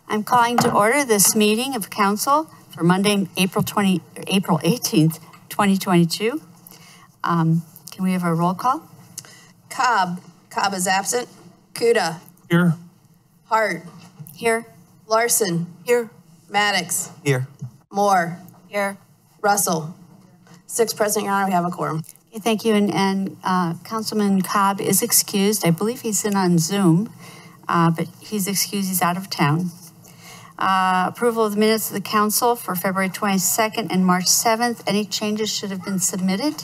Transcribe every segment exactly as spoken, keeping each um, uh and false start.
I'm calling to order this meeting of council for Monday, April twentieth, April eighteenth, twenty twenty-two. Um, can we have a roll call? Cobb. Cobb is absent. Kuda. Here. Hart. Here. Larson. Here. Maddox. Here. Moore. Here. Russell. Six present, Your Honor. We have a quorum. Okay, thank you. And, and uh, Councilman Cobb is excused. I believe he's in on Zoom, uh, but he's excused. He's out of town. Uh, approval of the minutes of the council for February twenty-second and March seventh. Any changes should have been submitted?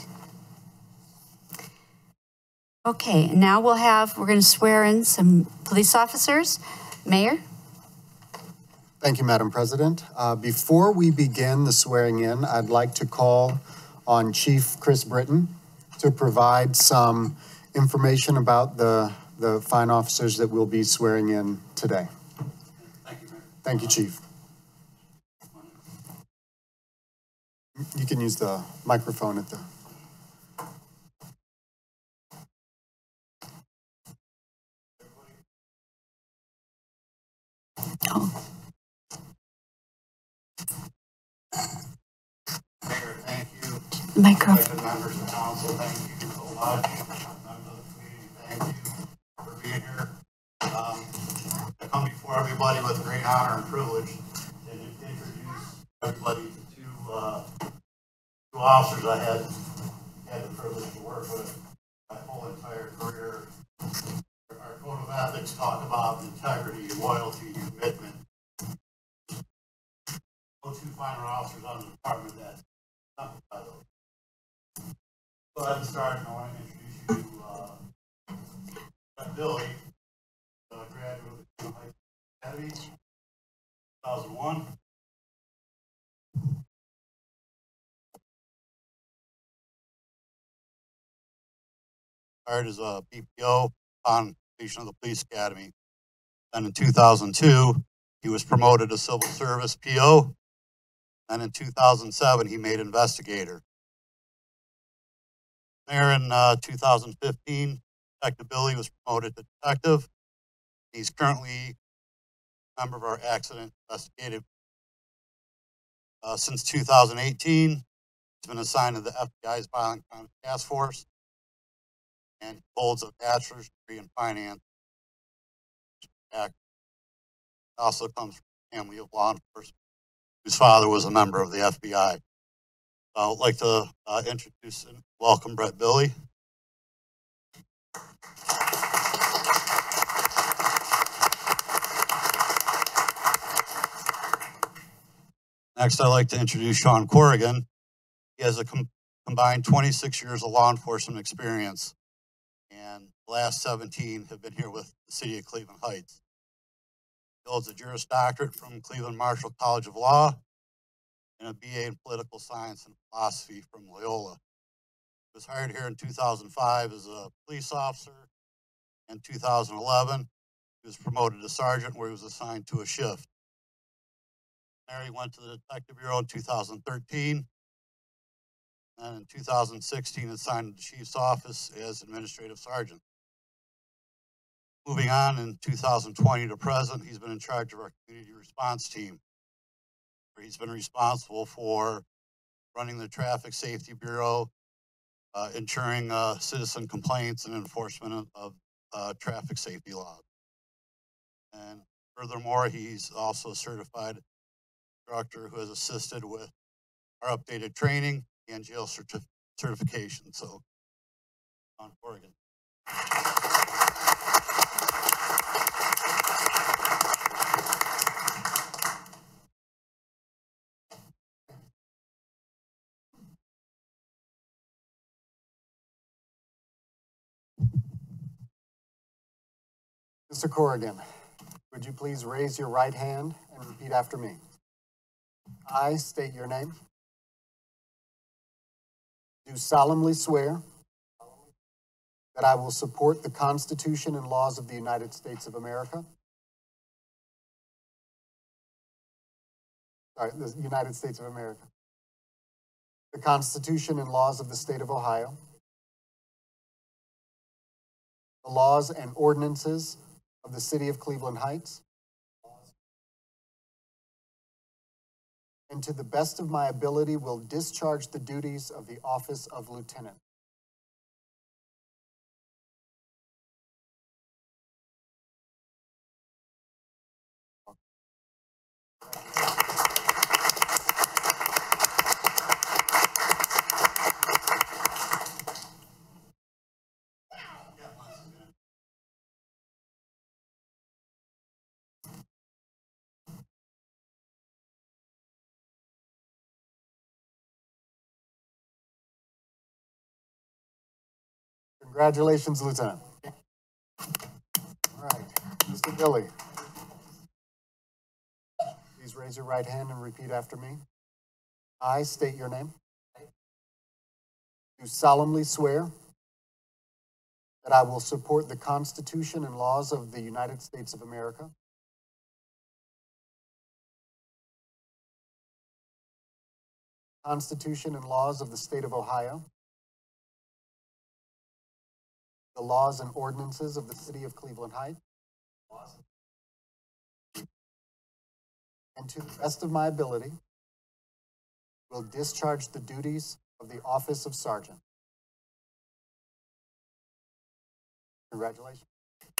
Okay, and now we'll have, we're going to swear in some police officers. Mayor? Thank you, Madam President. Uh, before we begin the swearing in, I'd like to call on Chief Chris Britton to provide some information about the, the fine officers that we'll be swearing in today. Thank you, Mayor. Thank you, Chief. You can use the microphone at the... Oh. Mayor, thank you. Microphone. Elected members of council, thank you so much. Members of the community, thank you for being here. Um, I come before everybody with great honor and privilege to introduce everybody to two, uh, two officers I had, had the privilege to work with my whole entire career. Our code of ethics talk about integrity, loyalty, commitment. No two finer officers on the department that exemplify those. Go ahead and start, and I want to introduce you to uh, Brett Billy, a graduate of the Cleveland Heights Academy, two thousand one. Hired as a B P O on completion of the police academy. Then in two thousand two, he was promoted to civil service P O. And in two thousand seven, he made investigator. There in uh, two thousand fifteen, Detective Billy was promoted to detective. He's currently a member of our accident investigative. Uh, since two thousand eighteen, he's been assigned to the F B I's Violent Crime Task Force, and he holds a bachelor's degree in finance. Also comes from a family of law enforcement whose father was a member of the F B I. I would like to uh, introduce and welcome Brett Billy. Next, I'd like to introduce Sean Corrigan. He has a com combined twenty-six years of law enforcement experience, and the last seventeen have been here with the city of Cleveland Heights. He holds a Juris Doctorate from Cleveland Marshall College of Law and a B A in Political Science and Philosophy from Loyola. He was hired here in two thousand five as a police officer. In two thousand eleven, he was promoted to sergeant, where he was assigned to a shift. There he went to the Detective Bureau in two thousand thirteen, and in two thousand sixteen assigned to the Chief's office as Administrative Sergeant. Moving on, in two thousand twenty to present, he's been in charge of our community response team, where he's been responsible for running the Traffic Safety Bureau, uh, ensuring uh, citizen complaints and enforcement of, of uh, traffic safety laws. And furthermore, he's also a certified instructor who has assisted with our updated training and jail certif certification. So, on Oregon. Mister Corrigan, would you please raise your right hand and repeat after me? I state your name. Do solemnly swear that I will support the Constitution and laws of the United States of America. Sorry, the United States of America. The Constitution and laws of the state of Ohio. The laws and ordinances of the city of Cleveland Heights. and to the best of my ability will discharge the duties of the office of lieutenant. Congratulations, Lieutenant. All right, Mister Billy. Please raise your right hand and repeat after me. I state your name. Do solemnly swear that I will support the Constitution and laws of the United States of America, Constitution and laws of the state of Ohio, the laws and ordinances of the city of Cleveland Heights, and to the best of my ability will discharge the duties of the office of sergeant. Congratulations.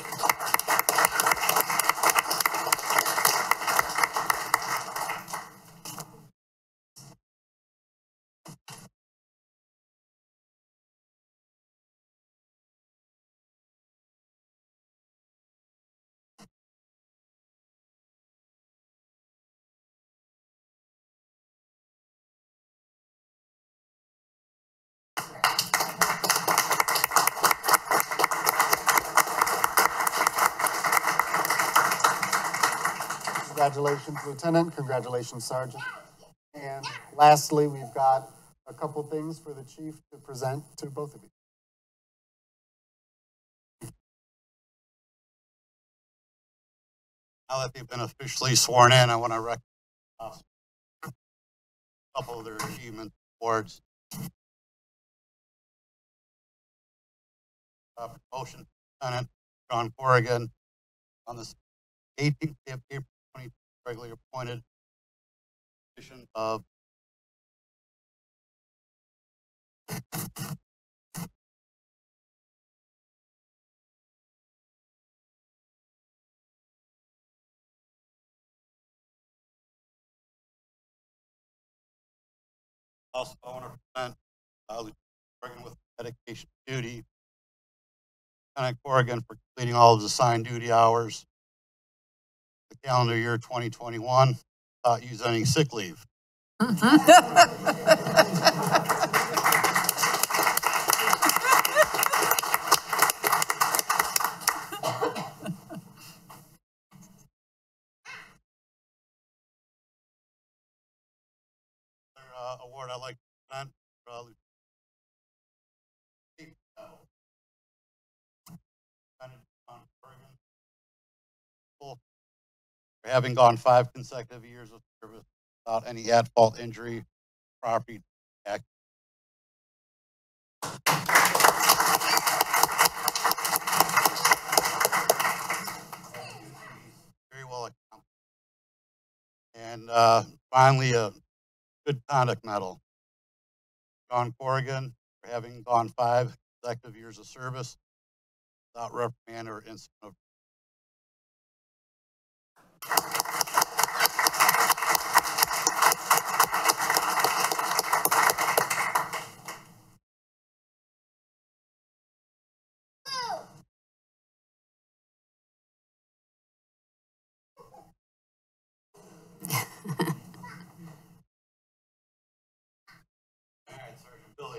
Congratulations, Lieutenant. Congratulations, Sergeant. And lastly, we've got a couple things for the Chief to present to both of you. Now that they've been officially sworn in, I want to recognize a couple of their achievement awards. Uh, promotion, Lieutenant John Corrigan, on the eighteenth day of April twenty, regularly appointed position of also I want to present uh, Lieutenant Corrigan with dedication to duty. Lieutenant Corrigan for completing all of his assigned duty hours the calendar year twenty twenty-one without using any sick leave. Uh, award I'd like to present for uh, Lieutenant John Corrigan for having gone five consecutive years of service without any at-fault injury, property act. Very well accomplished. And uh, finally, a good conduct medal. John Corrigan for having gone five consecutive years of service without reprimand or incident of. All right, Sergeant Billy.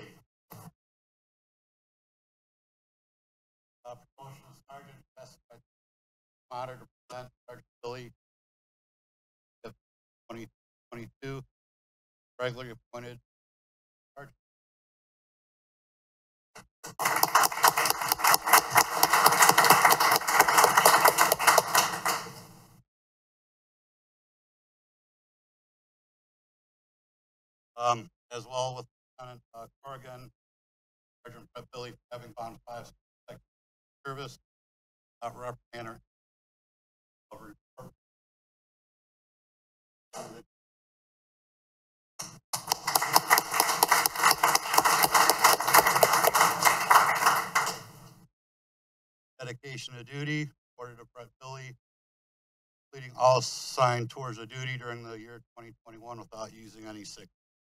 Uh, promotion of Sergeant, best honor to present Sergeant Billy of twenty twenty-two, regularly appointed Sergeant. Um, as well with Lieutenant uh, Corrigan, Sergeant Brett Billy for having gone five consecutive service without reprimand or over. dedication of duty awarded to Brett Billy, completing all assigned tours of duty during the year twenty twenty-one without using any sick.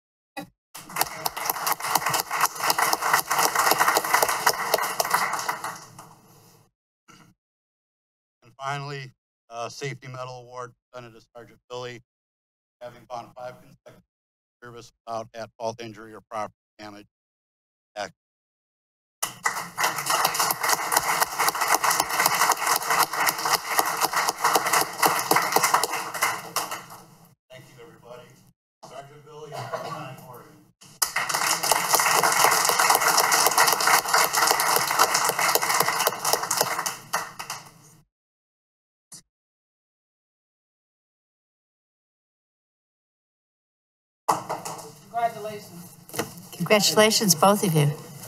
And finally, uh, Safety Medal Award presented to Sergeant Billy, having gone five consecutive service without at-fault injury or property damage. Act. Thank you, everybody. Sergeant Billy, Caroline, Oregon. Congratulations. Congratulations, both of you.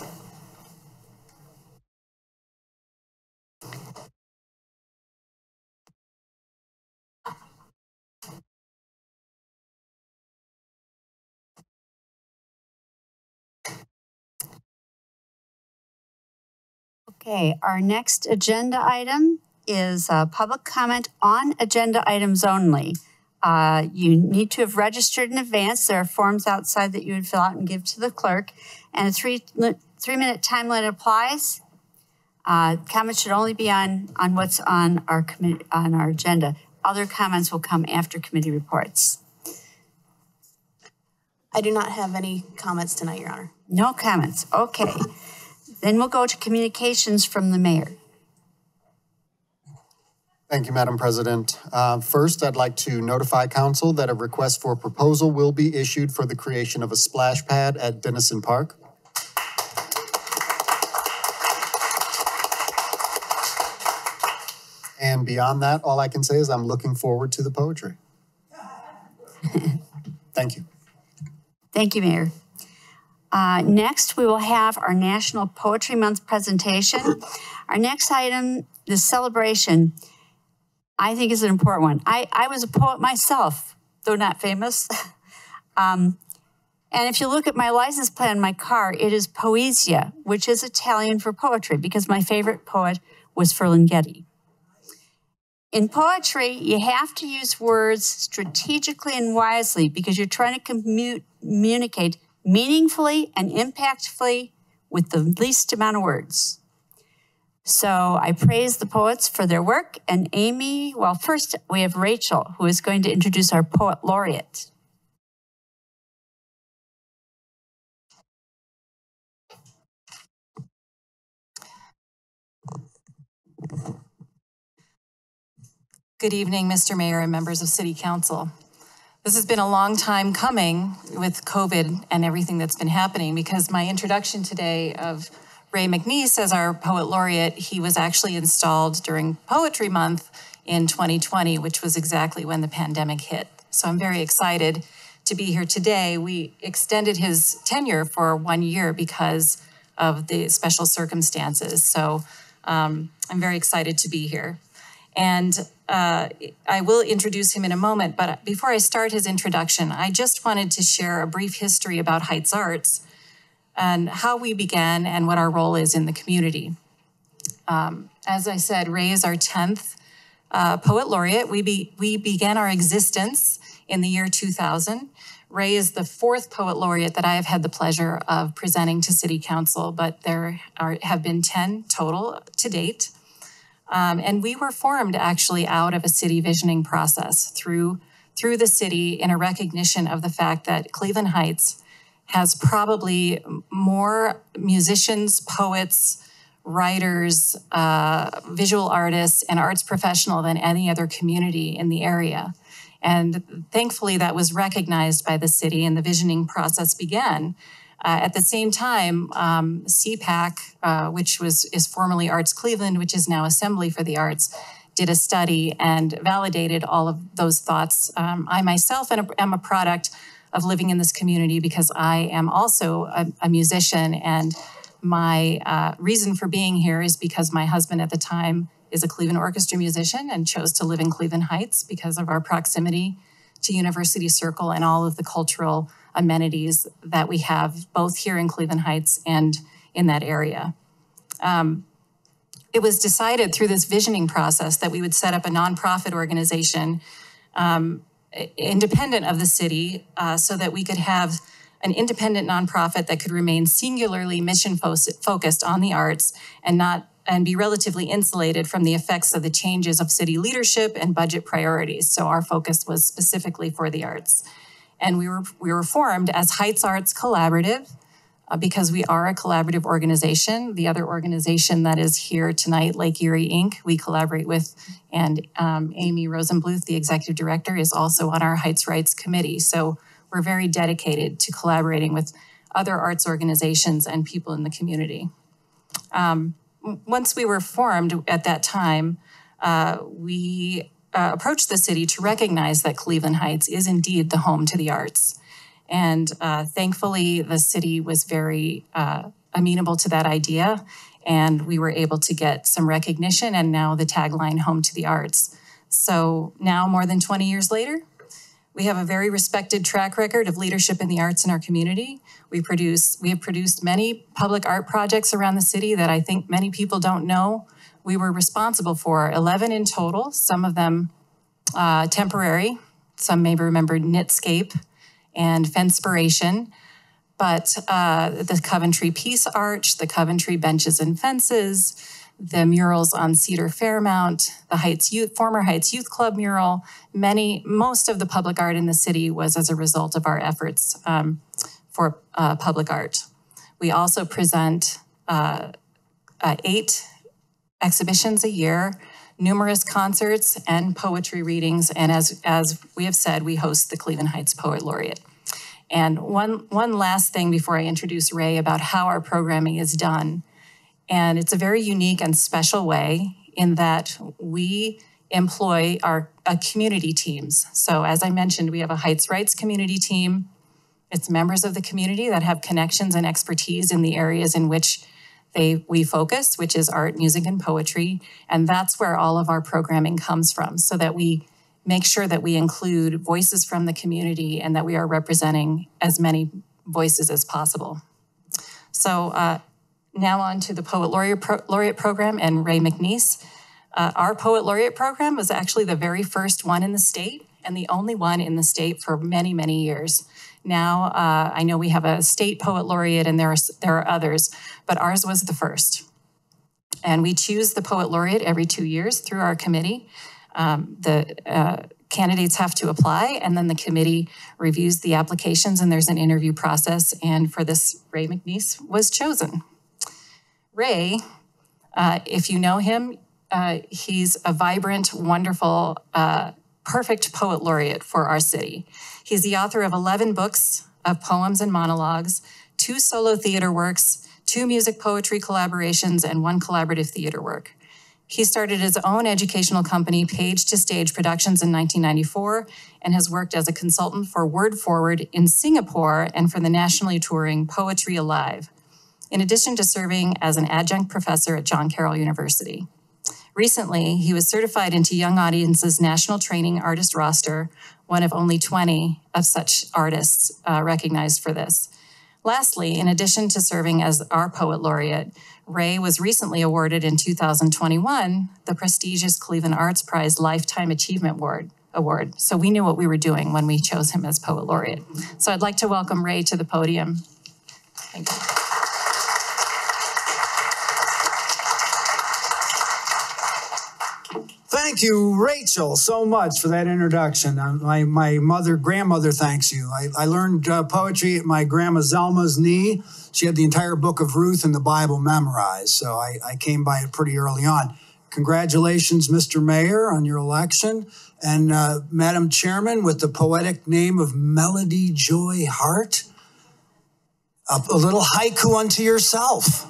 Okay, our next agenda item is uh, public comment on agenda items only. Uh, you need to have registered in advance. There are forms outside that you would fill out and give to the clerk. And a three, three minute time limit applies. Uh, comments should only be on, on what's on our committee, on our agenda. Other comments will come after committee reports. I do not have any comments tonight, Your Honor. No comments, okay. Then we'll go to communications from the mayor. Thank you, Madam President. Uh, First, I'd like to notify council that a request for a proposal will be issued for the creation of a splash pad at Denison Park. And beyond that, all I can say is I'm looking forward to the poetry. Thank you. Thank you, Mayor. Uh, next, we will have our National Poetry Month presentation. Our next item, the celebration, I think is an important one. I, I was a poet myself, though not famous. um, and if you look at my license plate on my car, it is Poesia, which is Italian for poetry, because my favorite poet was Ferlinghetti. In poetry, you have to use words strategically and wisely because you're trying to commu- communicate meaningfully and impactfully with the least amount of words. So I praise the poets for their work, and Amy, well, first we have Rachel, who is going to introduce our poet laureate. Good evening, Mister Mayor and members of City Council. This has been a long time coming with COVID and everything that's been happening, because my introduction today of Ray McNeese as our Poet Laureate, he was actually installed during Poetry Month in twenty twenty, which was exactly when the pandemic hit. So I'm very excited to be here today. We extended his tenure for one year because of the special circumstances. So um, I'm very excited to be here. And uh, I will introduce him in a moment, but before I start his introduction, I just wanted to share a brief history about Heights Arts and how we began and what our role is in the community. Um, as I said, Ray is our tenth uh, Poet Laureate. We, be, we began our existence in the year two thousand. Ray is the fourth Poet Laureate that I have had the pleasure of presenting to City Council, but there are, have been ten total to date. Um, and we were formed actually out of a city visioning process through, through the city in a recognition of the fact that Cleveland Heights has probably more musicians, poets, writers, uh, visual artists, and arts professionals than any other community in the area. And thankfully that was recognized by the city and the visioning process began. Uh, at the same time, um, C PAC, uh, which was is formerly Arts Cleveland, which is now Assembly for the Arts, did a study and validated all of those thoughts. Um, I myself am a, am a product of living in this community because I am also a, a musician, and my uh, reason for being here is because my husband at the time is a Cleveland Orchestra musician and chose to live in Cleveland Heights because of our proximity to University Circle and all of the cultural amenities that we have both here in Cleveland Heights and in that area. Um, it was decided through this visioning process that we would set up a nonprofit organization um, independent of the city uh, so that we could have an independent nonprofit that could remain singularly mission fo- focused on the arts and not and be relatively insulated from the effects of the changes of city leadership and budget priorities. So our focus was specifically for the arts. And we were we were formed as Heights Arts Collaborative uh, because we are a collaborative organization. The other organization that is here tonight, Lake Erie Incorporated, we collaborate with, and um, Amy Rosenbluth, the executive director, is also on our Heights Rights Committee. So we're very dedicated to collaborating with other arts organizations and people in the community. Um, once we were formed at that time, uh, we uh, approached the city to recognize that Cleveland Heights is indeed the home to the arts. And uh, thankfully, the city was very uh, amenable to that idea, and we were able to get some recognition, and now the tagline, Home to the Arts. So now, more than twenty years later, we have a very respected track record of leadership in the arts in our community. We produce, we have produced many public art projects around the city that I think many people don't know. We were responsible for eleven in total, some of them uh, temporary. Some may remember Knitscape and Fenspiration, but uh, the Coventry Peace Arch, the Coventry Benches and Fences, the murals on Cedar Fairmount, the Heights Youth, former Heights Youth Club mural. Many, most of the public art in the city was as a result of our efforts um, for uh, public art. We also present uh, uh, eight exhibitions a year, numerous concerts and poetry readings, and as, as we have said, we host the Cleveland Heights Poet Laureate. And one, one last thing before I introduce Ray about how our programming is done. And it's a very unique and special way in that we employ our uh, community teams. So as I mentioned, we have a Heights Rights community team. It's members of the community that have connections and expertise in the areas in which they we focus, which is art, music, and poetry. And that's where all of our programming comes from, so that we make sure that we include voices from the community and that we are representing as many voices as possible. So uh, now on to the Poet Laureate, Pro Laureate Program and Ray McNeese. Uh, our Poet Laureate Program was actually the very first one in the state and the only one in the state for many, many years. Now, uh, I know we have a state Poet Laureate and there are, there are others, but ours was the first. And we choose the Poet Laureate every two years through our committee. Um, the uh, candidates have to apply, and then the committee reviews the applications, and there's an interview process. And for this, Ray McNeese was chosen. Ray, uh, if you know him, uh, he's a vibrant, wonderful, uh, perfect Poet Laureate for our city. He's the author of eleven books of poems and monologues, two solo theater works, two music poetry collaborations, and one collaborative theater work. He started his own educational company, Page to Stage Productions, in nineteen ninety-four, and has worked as a consultant for Word Forward in Singapore and for the nationally touring Poetry Alive, in addition to serving as an adjunct professor at John Carroll University. Recently, he was certified into Young Audience's National Training Artist Roster, one of only twenty of such artists uh, recognized for this. Lastly, in addition to serving as our Poet Laureate, Ray was recently awarded in two thousand twenty-one the prestigious Cleveland Arts Prize Lifetime Achievement Award. Award. So we knew what we were doing when we chose him as Poet Laureate. So I'd like to welcome Ray to the podium. Thank you. Thank you, Rachel, so much for that introduction. Uh, my, my mother, grandmother thanks you. I, I learned uh, poetry at my grandma Zelma's knee. She had the entire book of Ruth and the Bible memorized, so I, I came by it pretty early on. Congratulations, Mister Mayor, on your election. And uh, Madam Chairman, with the poetic name of Melody Joy Hart, a, a little haiku unto yourself.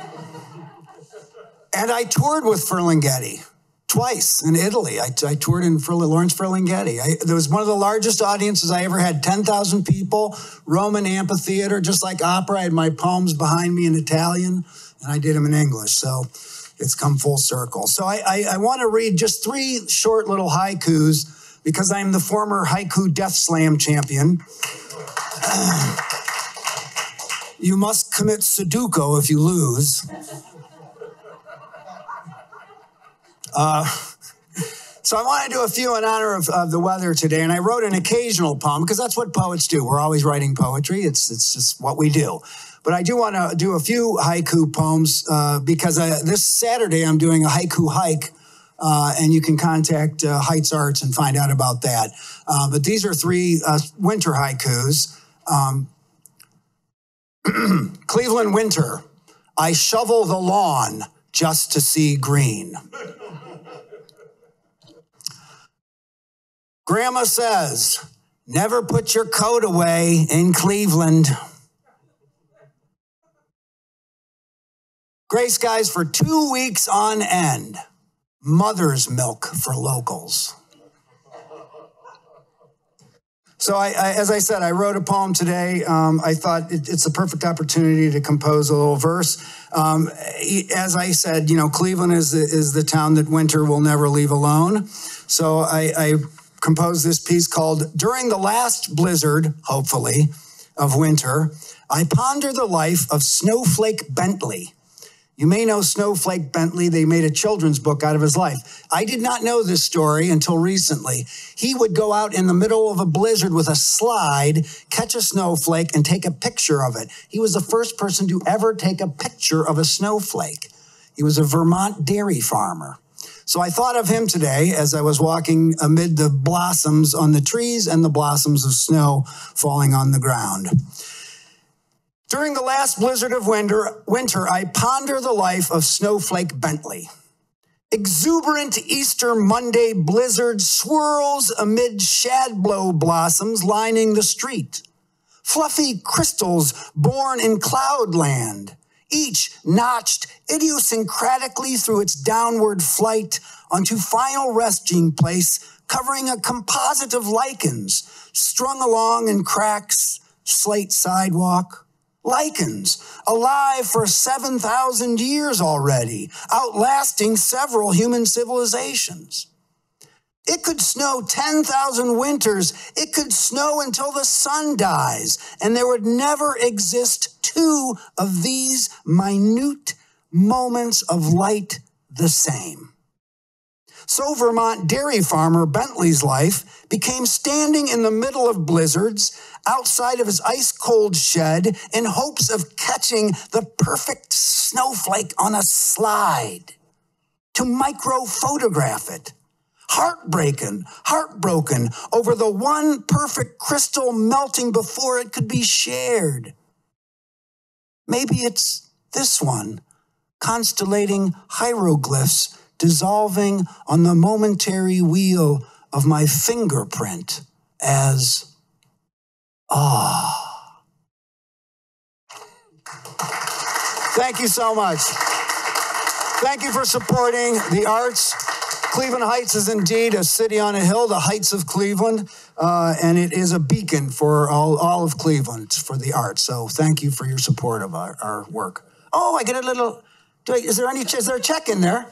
And I toured with Ferlinghetti. Twice in Italy. I, I toured in Ferl Lawrence Ferlinghetti. I, there was one of the largest audiences I ever had, ten thousand people, Roman amphitheater, just like opera. I had my poems behind me in Italian, and I did them in English. So it's come full circle. So I, I, I want to read just three short little haikus because I'm the former haiku death slam champion. You must commit Sudoku if you lose. Uh, so I want to do a few in honor of, of the weather today, and I wrote an occasional poem because that's what poets do. We're always writing poetry. It's it's just what we do. But I do want to do a few haiku poems uh, because uh, this Saturday I'm doing a haiku hike, uh, and you can contact uh, Heights Arts and find out about that. Uh, but these are three uh, winter haikus. Um, Cleveland winter. I shovel the lawn just to see green. Grandma says, never put your coat away in Cleveland. Gray skies for two weeks on end. Mother's milk for locals. So I, I, as I said, I wrote a poem today. Um, I thought it, it's a perfect opportunity to compose a little verse. Um, as I said, you know, Cleveland is the, is the town that winter will never leave alone. So I, I composed this piece called During the Last Blizzard, hopefully, of Winter, I ponder the life of Snowflake Bentley. You may know Snowflake Bentley. They made a children's book out of his life. I did not know this story until recently. He would go out in the middle of a blizzard with a slide, catch a snowflake, and take a picture of it. He was the first person to ever take a picture of a snowflake. He was a Vermont dairy farmer. So I thought of him today as I was walking amid the blossoms on the trees and the blossoms of snow falling on the ground. During the last blizzard of winter, winter, I ponder the life of Snowflake Bentley. Exuberant Easter Monday blizzard swirls amid shadblow blossoms lining the street. Fluffy crystals born in cloudland, each notched idiosyncratically through its downward flight onto final resting place, covering a composite of lichens strung along in cracks, slate sidewalk. Lichens, alive for seven thousand years already, outlasting several human civilizations. It could snow ten thousand winters. It could snow until the sun dies, and there would never exist two of these minute moments of light the same. So Vermont dairy farmer Bentley's life became standing in the middle of blizzards outside of his ice-cold shed in hopes of catching the perfect snowflake on a slide, to micro-photograph it. Heartbreaking, heartbroken over the one perfect crystal melting before it could be shared. Maybe it's this one, constellating hieroglyphs dissolving on the momentary wheel of my fingerprint as, ah. Thank you so much. Thank you for supporting the arts. Cleveland Heights is indeed a city on a hill, the Heights of Cleveland, uh, and it is a beacon for all, all of Cleveland for the arts. So thank you for your support of our, our work. Oh, I get a little, do I, is there any, is there a check in there?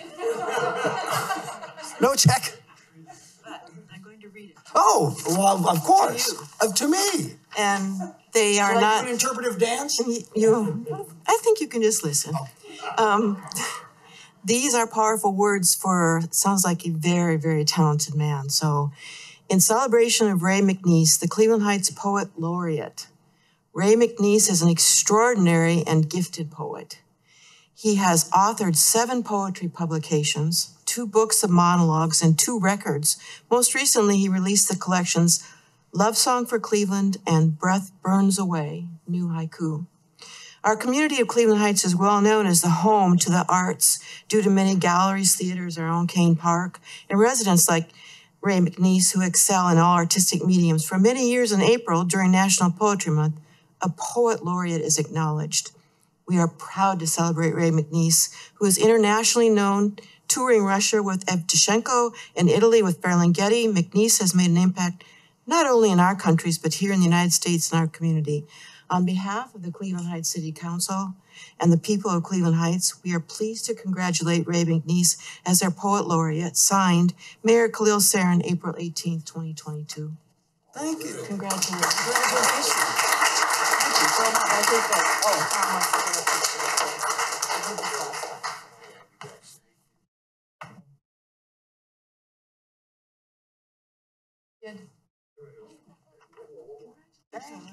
No check? I'm going to read it. Oh, well, of course. Uh, to me. And they are Should I not... do an interpretive dance? You, I think you can just listen. Um, these are powerful words for, sounds like a very, very talented man. So, in celebration of Ray McNeese, the Cleveland Heights Poet Laureate, Ray McNeese is an extraordinary and gifted poet. He has authored seven poetry publications, two books of monologues, and two records. Most recently, he released the collections Love Song for Cleveland and Breath Burns Away, New Haiku. Our community of Cleveland Heights is well known as the home to the arts due to many galleries, theaters, our own Kane Park, and residents like Ray McNeese who excel in all artistic mediums. For many years in April, during National Poetry Month, a poet laureate is acknowledged. We are proud to celebrate Ray McNeese, who is internationally known, touring Russia with Evtushenko and Italy with Ferlinghetti. McNeese has made an impact not only in our countries, but here in the United States and our community. On behalf of the Cleveland Heights City Council and the people of Cleveland Heights, we are pleased to congratulate Ray McNeese as our Poet Laureate, signed Mayor Khalil Sarin, April eighteenth, twenty twenty-two. Thank you. Congratulations. Congratulations. Thank you so much. I think that, oh, how much.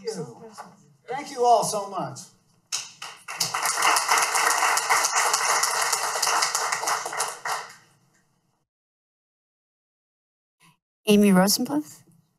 you. Thank you all so much. Amy Rosenbluth.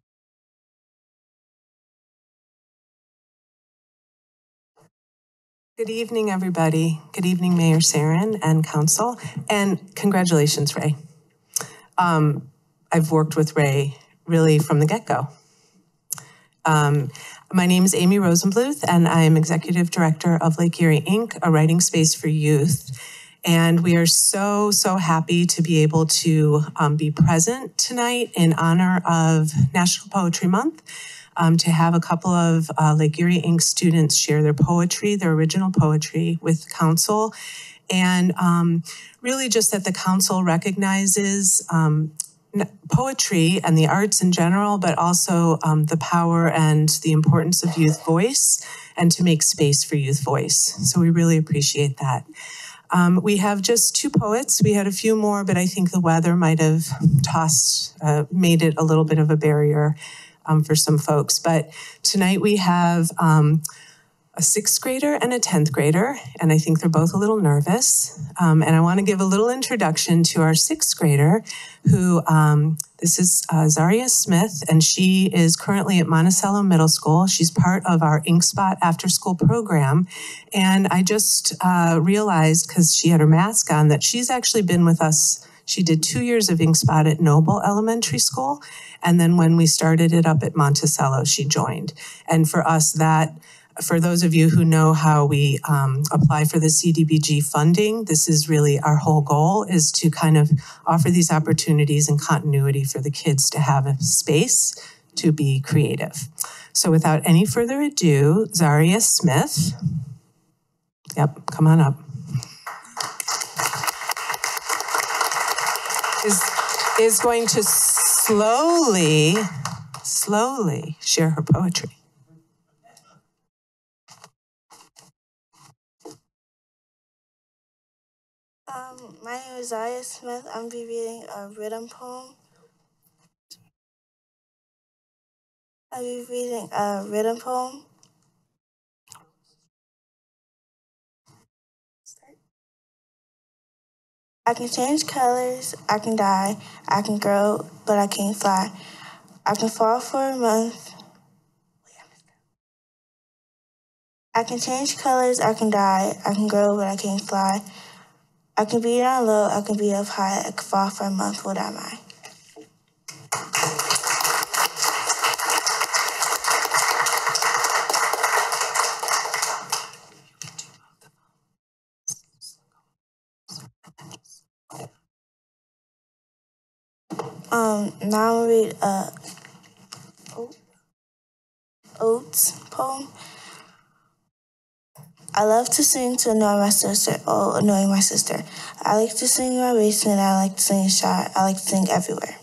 Good evening, everybody. Good evening, Mayor Sarin and Council, and congratulations, Ray. Um, I've worked with Ray really from the get-go. Um, my name is Amy Rosenbluth, and I am Executive Director of Lake Erie, Incorporated, a writing space for youth. And we are so, so happy to be able to um, be present tonight in honor of National Poetry Month. Um, to have a couple of uh, Lake Erie, Incorporated students share their poetry, their original poetry with council. And um, really just that the council recognizes um, poetry and the arts in general, but also um, the power and the importance of youth voice and to make space for youth voice. So we really appreciate that. Um, we have just two poets. We had a few more, but I think the weather might have tossed, uh, made it a little bit of a barrier Um, for some folks. But tonight we have um, a sixth grader and a tenth grader, and I think they're both a little nervous. Um, and I want to give a little introduction to our sixth grader, who um, this is uh, Zaria Smith, and she is currently at Monticello Middle School. She's part of our InkSpot after school program. And I just uh, realized, because she had her mask on, that she's actually been with us. She did two years of InkSpot at Noble Elementary School. And then when we started it up at Monticello, she joined. And for us, that, for those of you who know how we um, apply for the C D B G funding, this is really our whole goal, is to kind of offer these opportunities and continuity for the kids to have a space to be creative. So without any further ado, Zaria Smith. Yep, come on up. Is, is going to slowly, slowly share her poetry. Um, my name is Zaria Smith. I'm be reading a rhythm poem. I'll be reading a rhythm poem. I can change colors, I can die, I can grow, but I can't fly. I can fall for a month. I can change colors, I can die, I can grow, but I can't fly. I can be down low, I can be up high, I can fall for a month, what am I? Um, now I'm gonna read a Oats poem. I love to sing to annoy my sister, oh, annoying my sister. I like to sing in my basement, I like to sing in shot, I like to sing everywhere.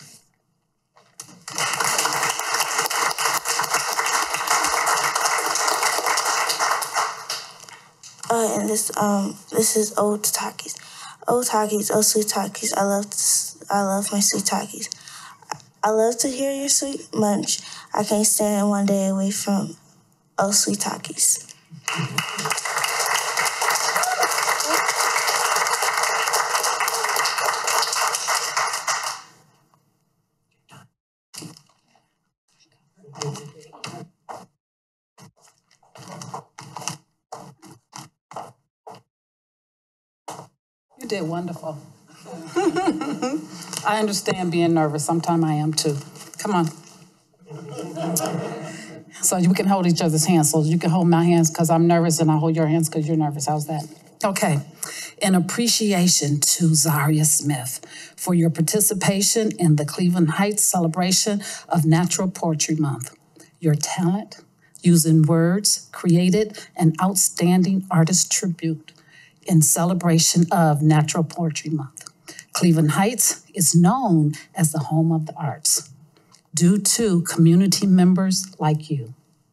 Uh, and this, um, this is Old Takis. Oh, Takis, oh, sweet Takis, I love, to, I love my sweet Takis. I love to hear your sweet munch. I can't stand one day away from oh, sweet Takis. You did wonderful. I understand being nervous. Sometimes I am too. Come on. So we can hold each other's hands. So you can hold my hands because I'm nervous and I hold your hands because you're nervous. How's that? Okay. In appreciation to Zaria Smith for your participation in the Cleveland Heights celebration of Natural Poetry Month. Your talent, using words, created an outstanding artist tribute in celebration of Natural Poetry Month. Cleveland Heights is known as the home of the arts due to community members like you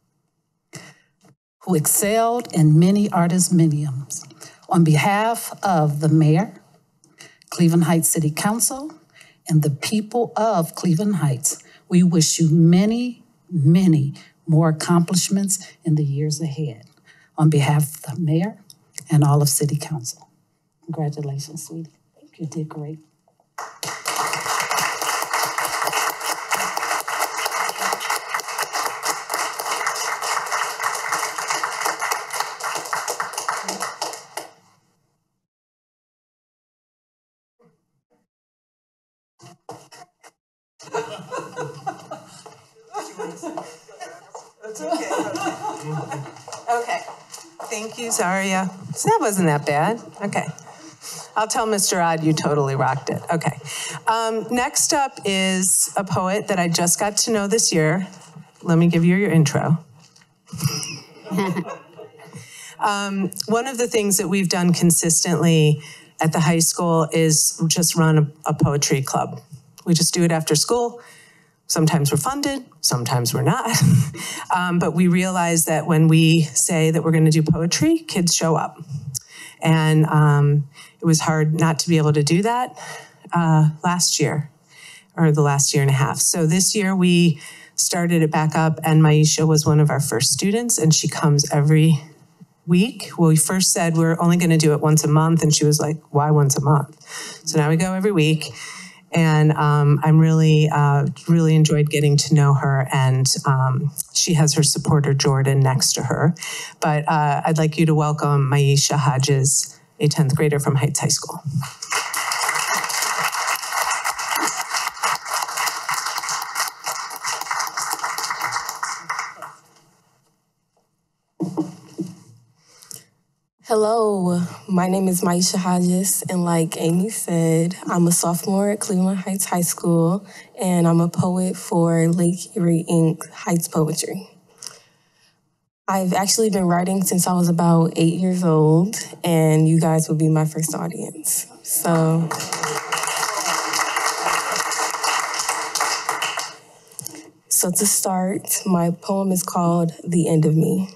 who excelled in many artist mediums. On behalf of the mayor, Cleveland Heights City Council, and the people of Cleveland Heights, we wish you many, many more accomplishments in the years ahead. On behalf of the mayor and all of City Council. Congratulations, sweetie. You did great. Okay. Thank you, Zaria. So that wasn't that bad. Okay. I'll tell Mister Odd you totally rocked it. Okay. Um, next up is a poet that I just got to know this year. Let me give you your intro. um, one of the things that we've done consistently at the high school is just run a, a poetry club. We just do it after school. Sometimes we're funded, sometimes we're not. um, but we realize that when we say that we're going to do poetry, kids show up. And um, it was hard not to be able to do that uh, last year, or the last year and a half. So this year we started it back up, and Maisha was one of our first students, and she comes every week. Well, we first said we're only going to do it once a month, and she was like, why once a month? So now we go every week. And um, I'm really, uh, really enjoyed getting to know her. And um, she has her supporter, Jordan, next to her. But uh, I'd like you to welcome Maisha Hodges, a tenth grader from Heights High School. Hello, my name is Maisha Hodges, and like Amy said, I'm a sophomore at Cleveland Heights High School, and I'm a poet for Lake Erie Incorporated. Heights Poetry. I've actually been writing since I was about eight years old, and you guys will be my first audience. So, so to start, my poem is called The End of Me.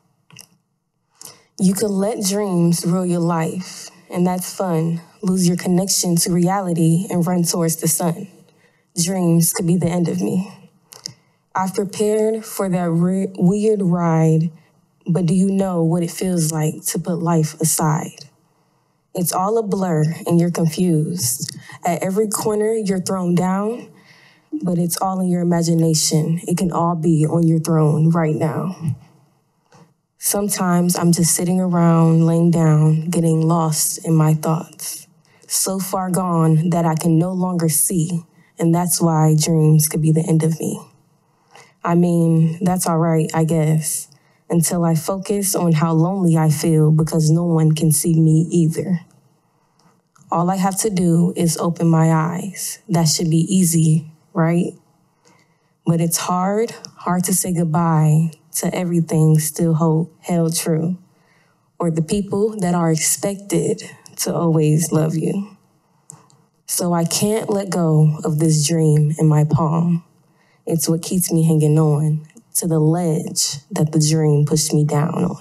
You could let dreams rule your life, and that's fun. Lose your connection to reality and run towards the sun. Dreams could be the end of me. I've prepared for that re- weird ride, but do you know what it feels like to put life aside? It's all a blur and you're confused. At every corner, you're thrown down, but it's all in your imagination. It can all be on your throne right now. Sometimes I'm just sitting around, laying down, getting lost in my thoughts. So far gone that I can no longer see, and that's why dreams could be the end of me. I mean, that's all right, I guess, until I focus on how lonely I feel because no one can see me either. All I have to do is open my eyes. That should be easy, right? But it's hard, hard to say goodbye to everything still hold, held true, or the people that are expected to always love you. So I can't let go of this dream in my palm. It's what keeps me hanging on to the ledge that the dream pushed me down on.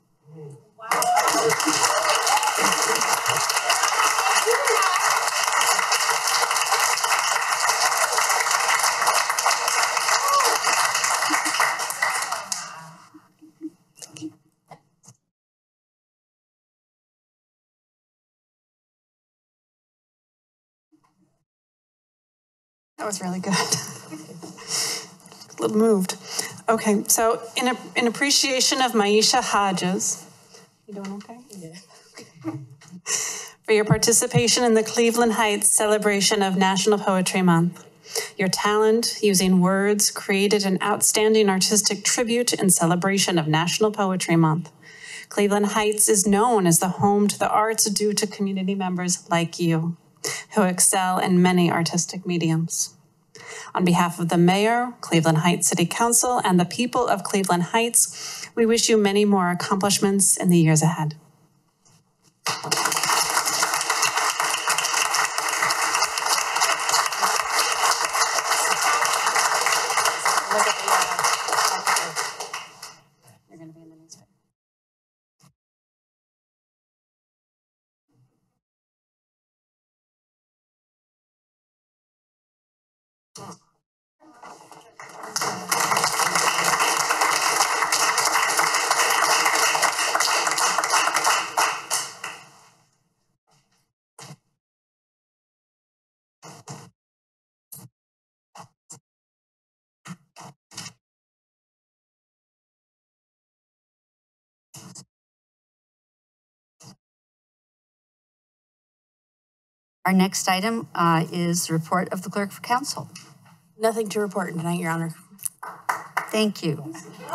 That was really good. A little moved. Okay, so in, a, in appreciation of Maisha Hodges, you doing okay? Yeah. Okay. For your participation in the Cleveland Heights celebration of National Poetry Month. Your talent using words created an outstanding artistic tribute in celebration of National Poetry Month. Cleveland Heights is known as the home to the arts due to community members like you, who excel in many artistic mediums. On behalf of the mayor, Cleveland Heights City Council, and the people of Cleveland Heights, we wish you many more accomplishments in the years ahead. You're going to be in the newspaper. Our next item uh, is the report of the clerk of council. Nothing to report tonight, Your Honor. Thank you.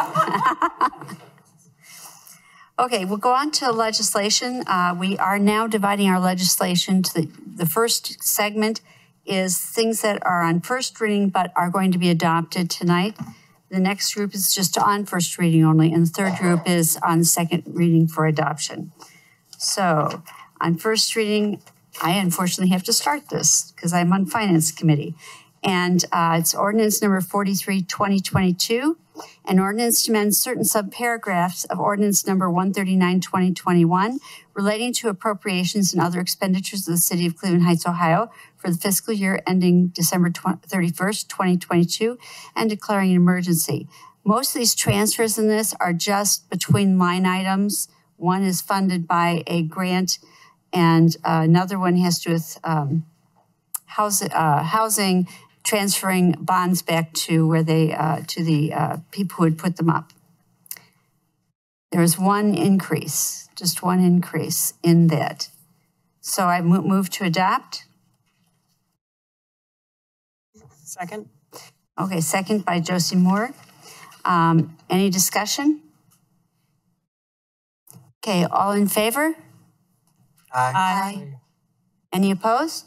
Okay, we'll go on to legislation. Uh, we are now dividing our legislation to the, the first segment is things that are on first reading but are going to be adopted tonight. The next group is just on first reading only, and the third group is on second reading for adoption. So on first reading, I unfortunately have to start this because I'm on Finance Committee. And uh, it's ordinance number forty-three, twenty twenty-two, an ordinance to amend certain subparagraphs of ordinance number one thirty-nine, twenty twenty-one, relating to appropriations and other expenditures of the city of Cleveland Heights, Ohio, for the fiscal year ending December thirty-first, twenty twenty-two, and declaring an emergency. Most of these transfers in this are just between line items. One is funded by a grant, and uh, another one has to do with um, house, uh, housing, transferring bonds back to where they, uh, to the uh, people who had put them up. There's one increase, just one increase in that. So I move to adopt. Second. Okay, second by Josie Moore. Um, any discussion? Okay, all in favor? Aye. Aye. Any opposed?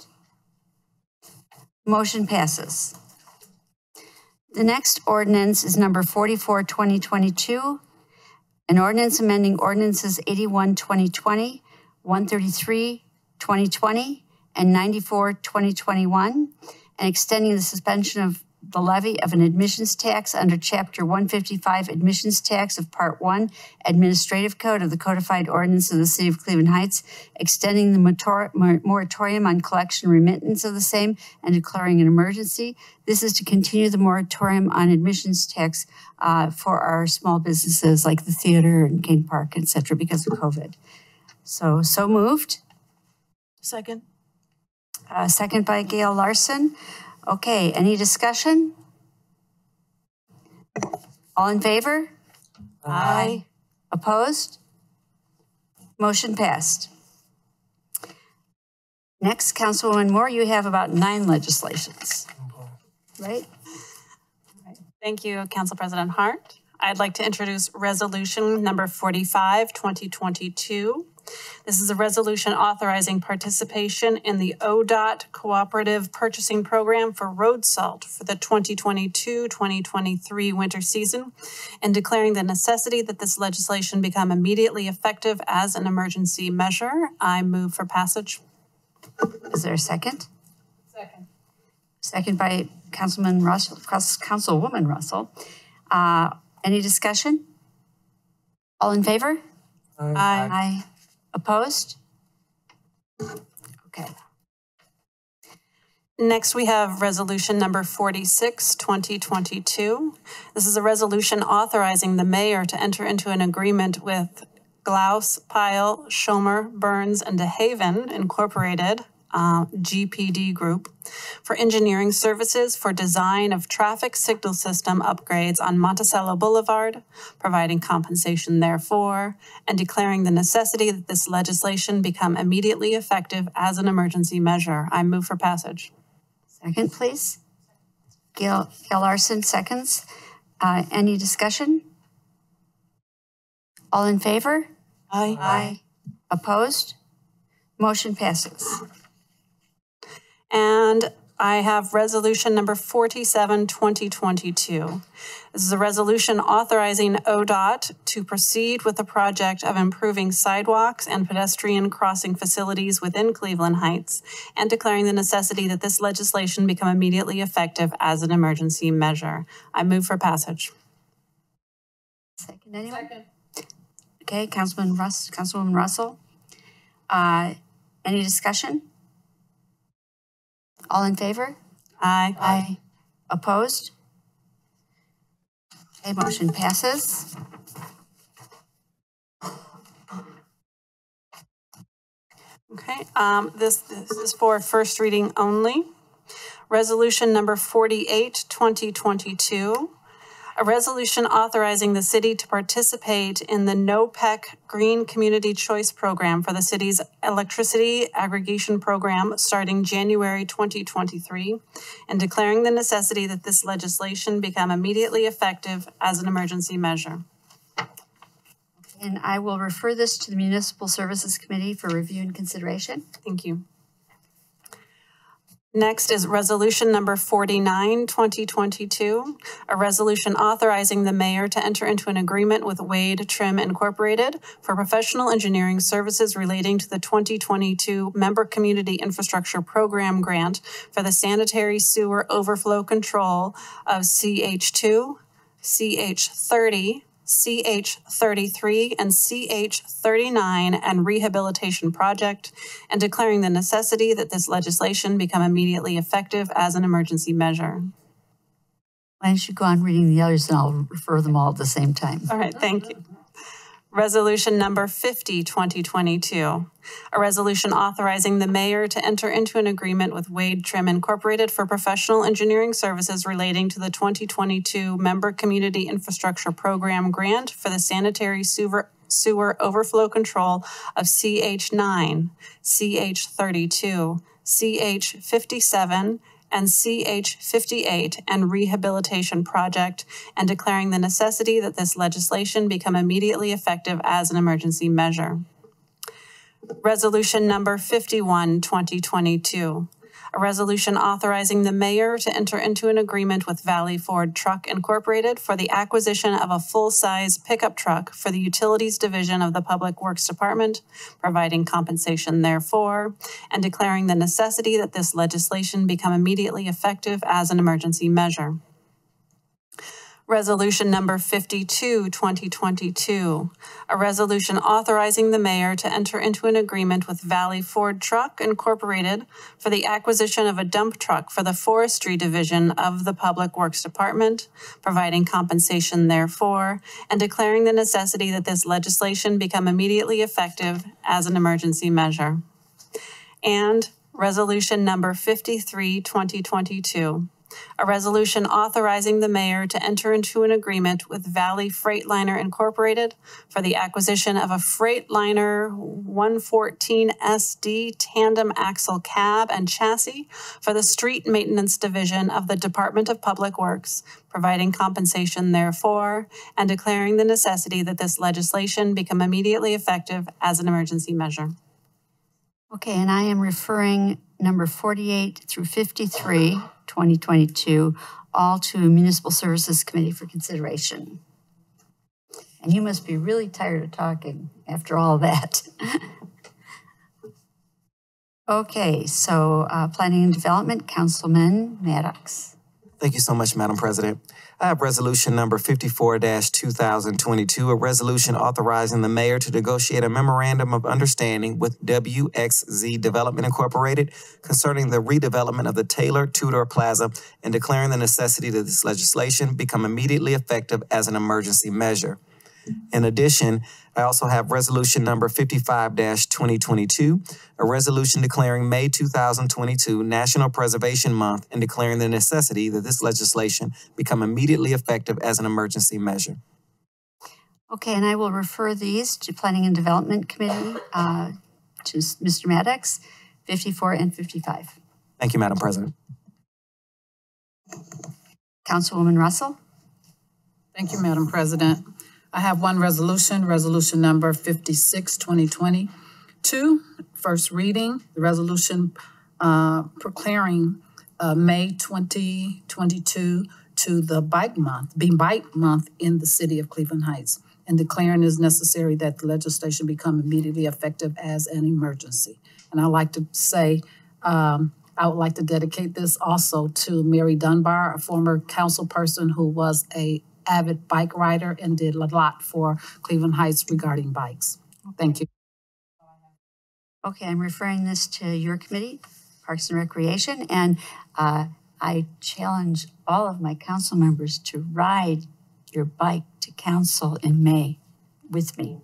Motion passes. The next ordinance is number forty-four, twenty twenty-two, an ordinance amending ordinances eighty-one, twenty twenty, one thirty-three, twenty twenty, and ninety-four, twenty twenty-one, and extending the suspension of the levy of an admissions tax under Chapter one fifty-five Admissions Tax of Part one Administrative Code of the Codified Ordinance of the City of Cleveland Heights, extending the motor- moratorium on collection remittance of the same and declaring an emergency. This is to continue the moratorium on admissions tax uh, for our small businesses like the theater and King Park, et cetera, because of COVID. So, so moved. Second. Uh, second by Gail Larson. Okay, any discussion? All in favor? Aye. Opposed? Motion passed. Next, Councilwoman Moore, you have about nine legislations, right? Thank you, Council President Hart. I'd like to introduce resolution number forty-five, twenty twenty-two. This is a resolution authorizing participation in the O D O T Cooperative Purchasing Program for road salt for the twenty twenty-two, twenty twenty-three winter season, and declaring the necessity that this legislation become immediately effective as an emergency measure. I move for passage. Is there a second? Second. Second by Councilman Russell, Councilwoman Russell. Uh, any discussion? All in favor? Aye. Aye. Opposed? Okay. Next, we have resolution number forty-six, twenty twenty-two. This is a resolution authorizing the mayor to enter into an agreement with Glaus, Pyle, Schomer, Burns, and DeHaven Incorporated, uh, G P D Group, for engineering services for design of traffic signal system upgrades on Monticello Boulevard, providing compensation therefor, and declaring the necessity that this legislation become immediately effective as an emergency measure. I move for passage. Second, please. Gail, Gail Larson, seconds. Uh, any discussion? All in favor? Aye. Aye. Opposed? Motion passes. And I have resolution number forty-seven, twenty twenty-two. This is a resolution authorizing O D O T to proceed with the project of improving sidewalks and pedestrian crossing facilities within Cleveland Heights and declaring the necessity that this legislation become immediately effective as an emergency measure. I move for passage. Second, anyone? Second. Okay, Councilman Russ, Councilwoman Russell. Uh, any discussion? All in favor? Aye. Aye. Opposed? Okay, motion passes. Okay, um, this, this is for first reading only. Resolution number forty-eight, twenty twenty-two. A resolution authorizing the city to participate in the NOPEC Green Community Choice Program for the city's electricity aggregation program starting January twenty twenty-three, and declaring the necessity that this legislation become immediately effective as an emergency measure. And I will refer this to the Municipal Services Committee for review and consideration. Thank you. Next is resolution number forty-nine, twenty twenty-two, a resolution authorizing the mayor to enter into an agreement with Wade Trim Incorporated for professional engineering services relating to the twenty twenty-two Member Community Infrastructure Program grant for the sanitary sewer overflow control of C H two, C H thirty, C H thirty-three, and C H thirty-nine and rehabilitation project, and declaring the necessity that this legislation become immediately effective as an emergency measure. Why don't you go on reading the others and I'll refer them all at the same time. All right, thank you. Resolution number fifty, twenty twenty-two, a resolution authorizing the mayor to enter into an agreement with Wade Trim Incorporated for professional engineering services relating to the twenty twenty-two Member Community Infrastructure Program grant for the sanitary sewer, sewer overflow control of C H nine, C H thirty-two, C H fifty-seven, and C H fifty-eight and rehabilitation project, and declaring the necessity that this legislation become immediately effective as an emergency measure. Resolution number fifty-one, twenty twenty-two, a resolution authorizing the mayor to enter into an agreement with Valley Ford Truck Incorporated for the acquisition of a full-size pickup truck for the Utilities Division of the Public Works Department, providing compensation therefor, and declaring the necessity that this legislation become immediately effective as an emergency measure. Resolution number fifty-two, twenty twenty-two, a resolution authorizing the mayor to enter into an agreement with Valley Ford Truck Incorporated for the acquisition of a dump truck for the Forestry Division of the Public Works Department, providing compensation therefor, and declaring the necessity that this legislation become immediately effective as an emergency measure. And resolution number fifty-three, twenty twenty-two, a resolution authorizing the mayor to enter into an agreement with Valley Freightliner Incorporated for the acquisition of a Freightliner one fourteen S D tandem axle cab and chassis for the Street Maintenance Division of the Department of Public Works, providing compensation therefor, and declaring the necessity that this legislation become immediately effective as an emergency measure. Okay, and I am referring number forty-eight through fifty-three, twenty twenty-two, all to Municipal Services Committee for consideration. And you must be really tired of talking after all that. Okay, so uh, Planning and Development, Councilman Maddox. Thank you so much, Madam President. I have resolution number fifty-four dash two thousand twenty-two, a resolution authorizing the mayor to negotiate a memorandum of understanding with W X Z Development Incorporated concerning the redevelopment of the Taylor Tudor Plaza, and declaring the necessity that this legislation become immediately effective as an emergency measure. In addition, I also have resolution number fifty-five dash twenty twenty-two, a resolution declaring May two thousand twenty-two National Preservation Month and declaring the necessity that this legislation become immediately effective as an emergency measure. Okay, and I will refer these to Planning and Development Committee, uh, to Mister Maddox, fifty-four and fifty-five. Thank you, Madam President. Councilwoman Russell. Thank you, Madam President. I have one resolution, resolution number fifty-six, twenty twenty-two, first reading, the resolution uh, proclaiming uh, May twenty twenty-two to the Bike Month, be Bike Month in the city of Cleveland Heights, and declaring it is necessary that the legislation become immediately effective as an emergency. And I'd like to say, um, I would like to dedicate this also to Mary Dunbar, a former council person who was a avid bike rider and did a lot for Cleveland Heights regarding bikes. Thank you. Okay, I'm referring this to your committee, Parks and Recreation, and uh, I challenge all of my council members to ride your bike to council in May with me.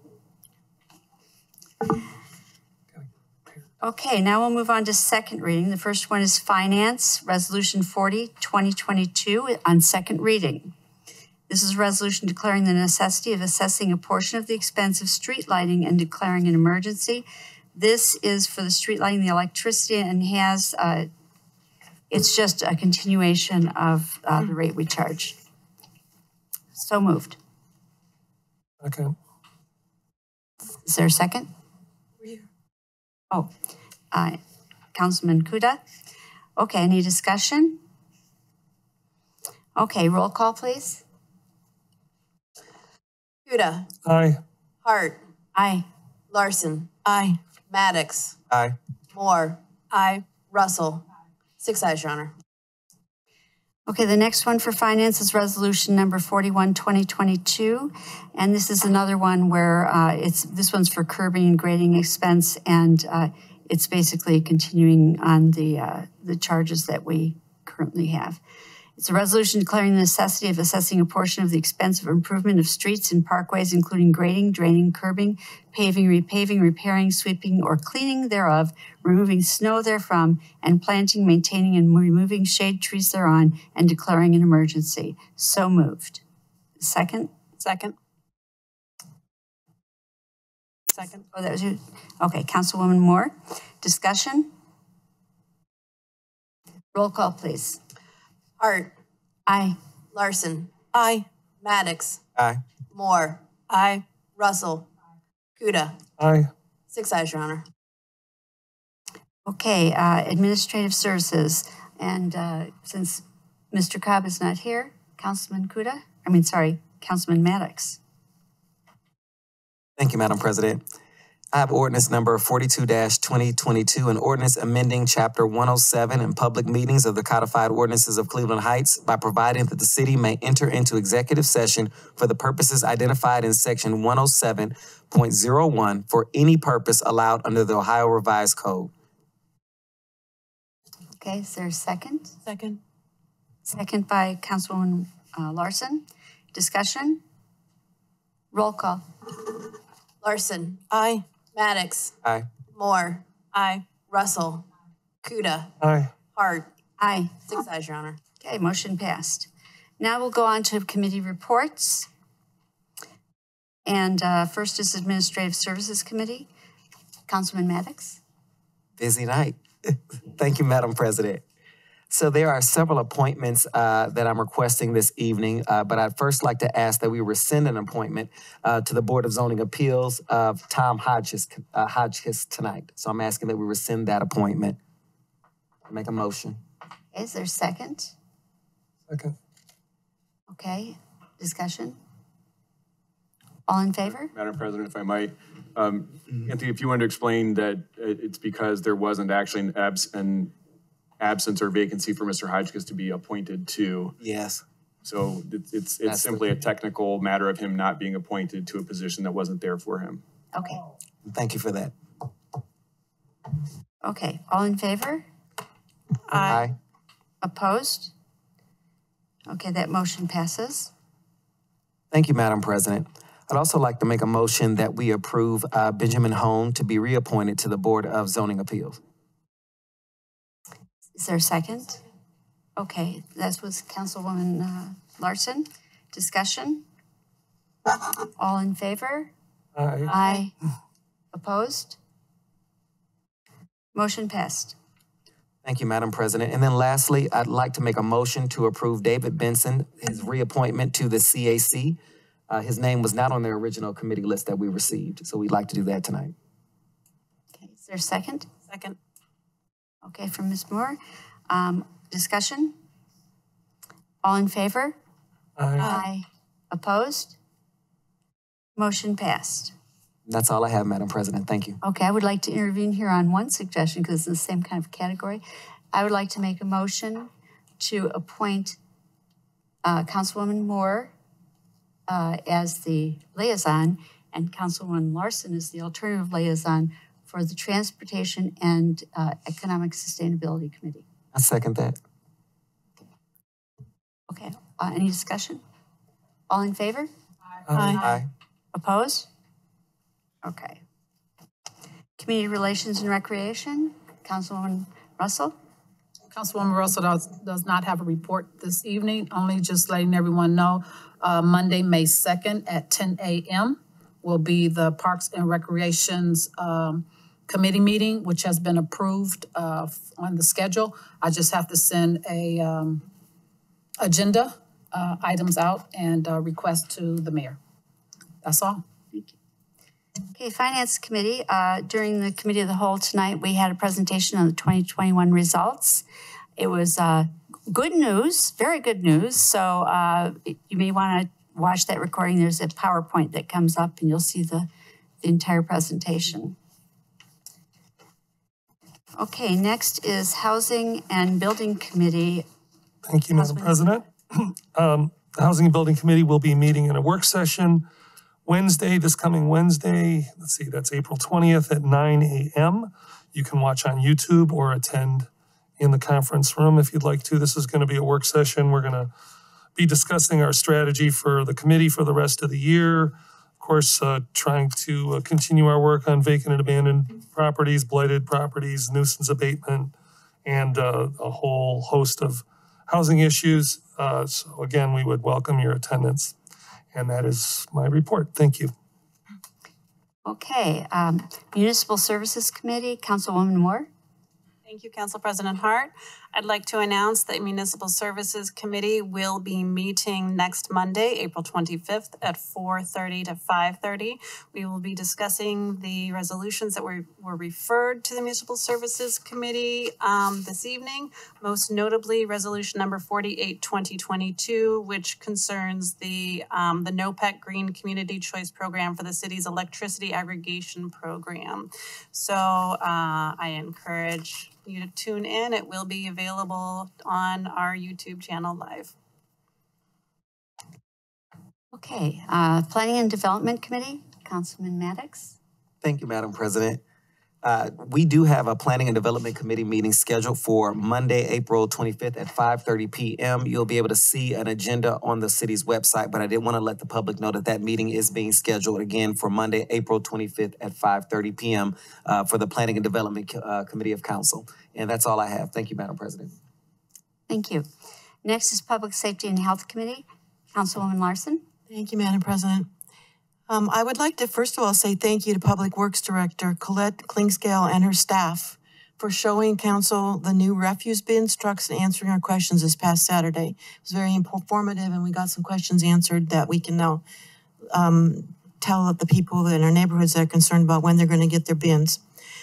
Okay, now we'll move on to second reading. The first one is Finance, Resolution forty, twenty twenty-two on second reading. This is a resolution declaring the necessity of assessing a portion of the expense of street lighting and declaring an emergency. This is for the street lighting, the electricity, and has, uh, it's just a continuation of uh, the rate we charge. So moved. Okay. Is there a second? Oh, uh, Councilman Kuda. Okay, any discussion? Okay, roll call, please. Kuda. Aye. Hart. Aye. Larson. Aye. Maddox. Aye. Moore. Aye. Russell. Six ayes, Your Honor. Okay, the next one for finance is resolution number forty-one, twenty twenty-two. And this is another one where uh, it's, this one's for curbing and grading expense, and uh, it's basically continuing on the, uh, the charges that we currently have. It's a resolution declaring the necessity of assessing a portion of the expense of improvement of streets and parkways, including grading, draining, curbing, paving, repaving, repairing, sweeping, or cleaning thereof, removing snow therefrom, and planting, maintaining, and removing shade trees thereon, and declaring an emergency. So moved. Second? Second. Second. Oh, that was you. Okay, Councilwoman Moore. Discussion? Roll call, please. Hart. Aye. Larson. Aye. Maddox. Aye. Moore. Aye. Russell. Kuda. Aye. Six ayes, Your Honor. Okay, uh, administrative services. And uh, since Mister Cobb is not here, Councilman Kuda, I mean, sorry, Councilman Maddox. Thank you, Madam President. I have ordinance number forty-two twenty twenty-two, an ordinance amending chapter one oh seven in public meetings of the codified ordinances of Cleveland Heights by providing that the city may enter into executive session for the purposes identified in section one oh seven point oh one for any purpose allowed under the Ohio Revised Code. Okay, is there a second? Second. Second by Councilwoman uh, Larson. Discussion? Roll call. Larson. Aye. Maddox. Aye. Moore. Aye. Russell. Kuda. Aye. Hart. Aye. Six ayes, Your Honor. Okay, motion passed. Now we'll go on to committee reports. And uh, first is Administrative Services Committee. Councilman Maddox. Busy night. Thank you, Madam President. So there are several appointments uh, that I'm requesting this evening, uh, but I'd first like to ask that we rescind an appointment uh, to the Board of Zoning Appeals of Tom Hodges, uh, Hodges tonight. So I'm asking that we rescind that appointment. Make a motion. Okay, is there a second? Second. Okay, discussion? All in favor? Madam President, if I might, um, Anthony, if you want to explain that it's because there wasn't actually an, abs an absence or vacancy for Mister Hodgkiss to be appointed to. Yes. So it's it's, it's simply a technical matter of him not being appointed to a position that wasn't there for him. Okay. Thank you for that. Okay, all in favor? Aye. Opposed? Okay, that motion passes. Thank you, Madam President. I'd also like to make a motion that we approve uh, Benjamin Hone to be reappointed to the Board of Zoning Appeals. Is there a second? Okay, that was Councilwoman uh, Larson. Discussion? All in favor? Aye. Aye. Opposed? Motion passed. Thank you, Madam President. And then lastly, I'd like to make a motion to approve David Benson, his reappointment to the C A C. Uh, his name was not on the original committee list that we received, so we'd like to do that tonight. Okay, is there a second? Second. Okay, from Miz Moore. Um, discussion? All in favor? Aye. Aye. Opposed? Motion passed. That's all I have, Madam President. Thank you. Okay, I would like to intervene here on one suggestion because it's the same kind of category. I would like to make a motion to appoint uh, Councilwoman Moore uh, as the liaison and Councilwoman Larson as the alternative liaison for the Transportation and uh, Economic Sustainability Committee. I second that. Okay, uh, any discussion? All in favor? Aye. Aye. Opposed? Okay. Community Relations and Recreation, Councilwoman Russell. Councilwoman Russell does, does not have a report this evening, only just letting everyone know, uh, Monday, May second at ten a m will be the Parks and Recreations um, Committee meeting, which has been approved uh, on the schedule. I just have to send a um, agenda uh, items out and uh, request to the mayor. That's all. Okay, Finance Committee, uh, during the Committee of the Whole tonight, we had a presentation on the twenty twenty-one results. It was uh, good news, very good news. So uh, you may want to watch that recording. There's a PowerPoint that comes up and you'll see the, the entire presentation. Okay, next is Housing and Building Committee. Thank you, Madam President. Um, the Housing and Building Committee will be meeting in a work session Wednesday, this coming Wednesday, let's see, that's April twentieth at nine a m You can watch on YouTube or attend in the conference room if you'd like to. This is going to be a work session. We're going to be discussing our strategy for the committee for the rest of the year. Of course, uh, trying to uh, continue our work on vacant and abandoned properties, blighted properties, nuisance abatement, and uh, a whole host of housing issues. Uh, so again, we would welcome your attendance. And that is my report. Thank you. Okay, um, Municipal Services Committee, Councilwoman Moore. Thank you, Council President Hart. I'd like to announce that Municipal Services Committee will be meeting next Monday, April twenty-fifth at four thirty to five thirty. We will be discussing the resolutions that were, were referred to the Municipal Services Committee um, this evening, most notably Resolution Number forty-eight twenty twenty-two, which concerns the, um, the NOPEC Green Community Choice Program for the city's electricity aggregation program. So uh, I encourage you to tune in. It will be available on our YouTube channel live. Okay, uh, Planning and Development Committee, Councilman Maddox. Thank you, Madam President. Uh, we do have a Planning and Development Committee meeting scheduled for Monday, April twenty-fifth at five thirty p m You'll be able to see an agenda on the city's website, but I did want to let the public know that that meeting is being scheduled again for Monday, April twenty-fifth at five thirty p m Uh, for the Planning and Development uh, Committee of Council. And that's all I have. Thank you, Madam President. Thank you. Next is Public Safety and Health Committee, Councilwoman Larson. Thank you, Madam President. Um, I would like to first of all say thank you to Public Works Director Colette Klingscale and her staff for showing council the new refuse bins, trucks, and answering our questions this past Saturday. It was very informative, and we got some questions answered that we can now um, tell the people in our neighborhoods that are concerned about when they're going to get their bins.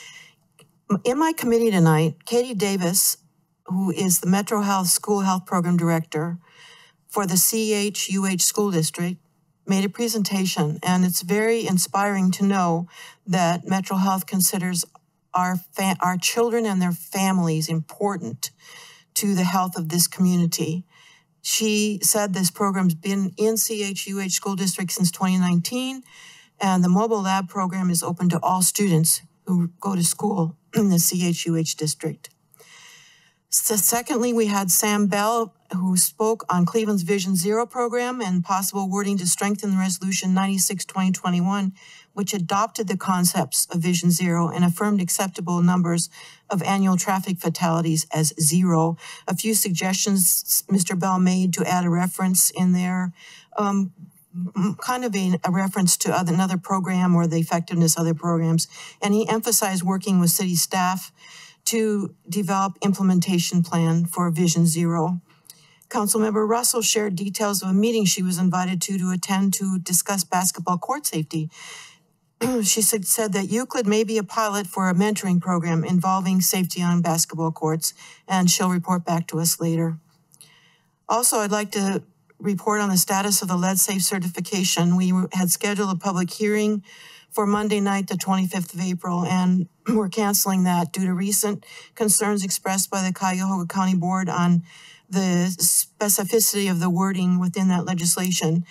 In my committee tonight, Katie Davis, who is the Metro Health School Health Program Director for the C H U H School District, made a presentation, and it's very inspiring to know that Metro Health considers our fa- our children and their families important to the health of this community. She said this program's been in C H U H School District since twenty nineteen, and the mobile lab program is open to all students who go to school in the C H U H district. So secondly, we had Sam Bell, who spoke on Cleveland's Vision Zero program and possible wording to strengthen the Resolution ninety-six twenty twenty-one, which adopted the concepts of Vision Zero and affirmed acceptable numbers of annual traffic fatalities as zero. A few suggestions Mister Bell made to add a reference in there, um, kind of a, a reference to other, another program or the effectiveness of other programs. And he emphasized working with city staff to develop implementation plan for Vision Zero. Councilmember Russell shared details of a meeting she was invited to to attend to discuss basketball court safety. She said, said that Euclid may be a pilot for a mentoring program involving safety on basketball courts, and she'll report back to us later. Also, I'd like to report on the status of the lead safe certification. We had scheduled a public hearing for Monday night, the twenty-fifth of April, and we're canceling that due to recent concerns expressed by the Cuyahoga County Board on the specificity of the wording within that legislation.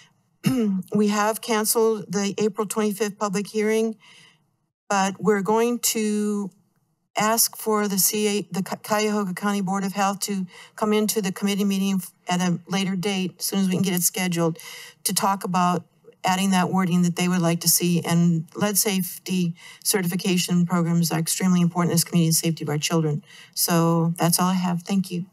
We have canceled the April twenty-fifth public hearing, but we're going to ask for the C A, the Cuyahoga County Board of Health to come into the committee meeting at a later date, as soon as we can get it scheduled, to talk about adding that wording that they would like to see. And lead safety certification programs are extremely important as community safety of our children. So that's all I have. Thank you.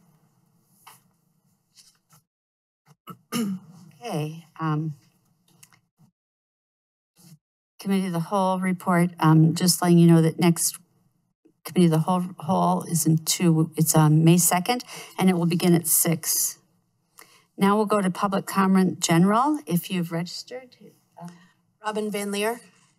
Okay. Um, Committee of the Whole report, um, just letting you know that next Committee of the Whole, whole is in two, it's on May second, and it will begin at six. Now we'll go to public comment general, if you've registered. Uh, Robin Van Leer.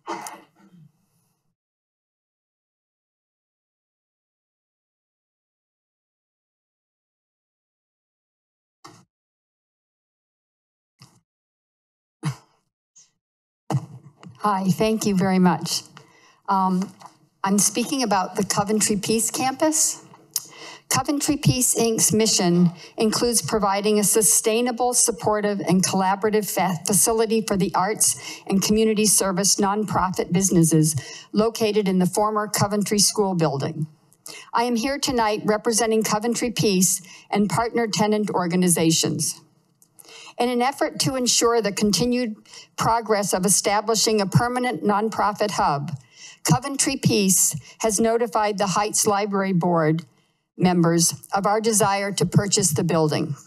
Hi, thank you very much. Um, I'm speaking about the Coventry Peace Campus. Coventry Peace, Incorporated's mission includes providing a sustainable, supportive, and collaborative fa- facility for the arts and community service nonprofit businesses located in the former Coventry School building. I am here tonight representing Coventry Peace and partner tenant organizations. In an effort to ensure the continued progress of establishing a permanent nonprofit hub, Coventry Peace has notified the Heights Library Board members of our desire to purchase the building.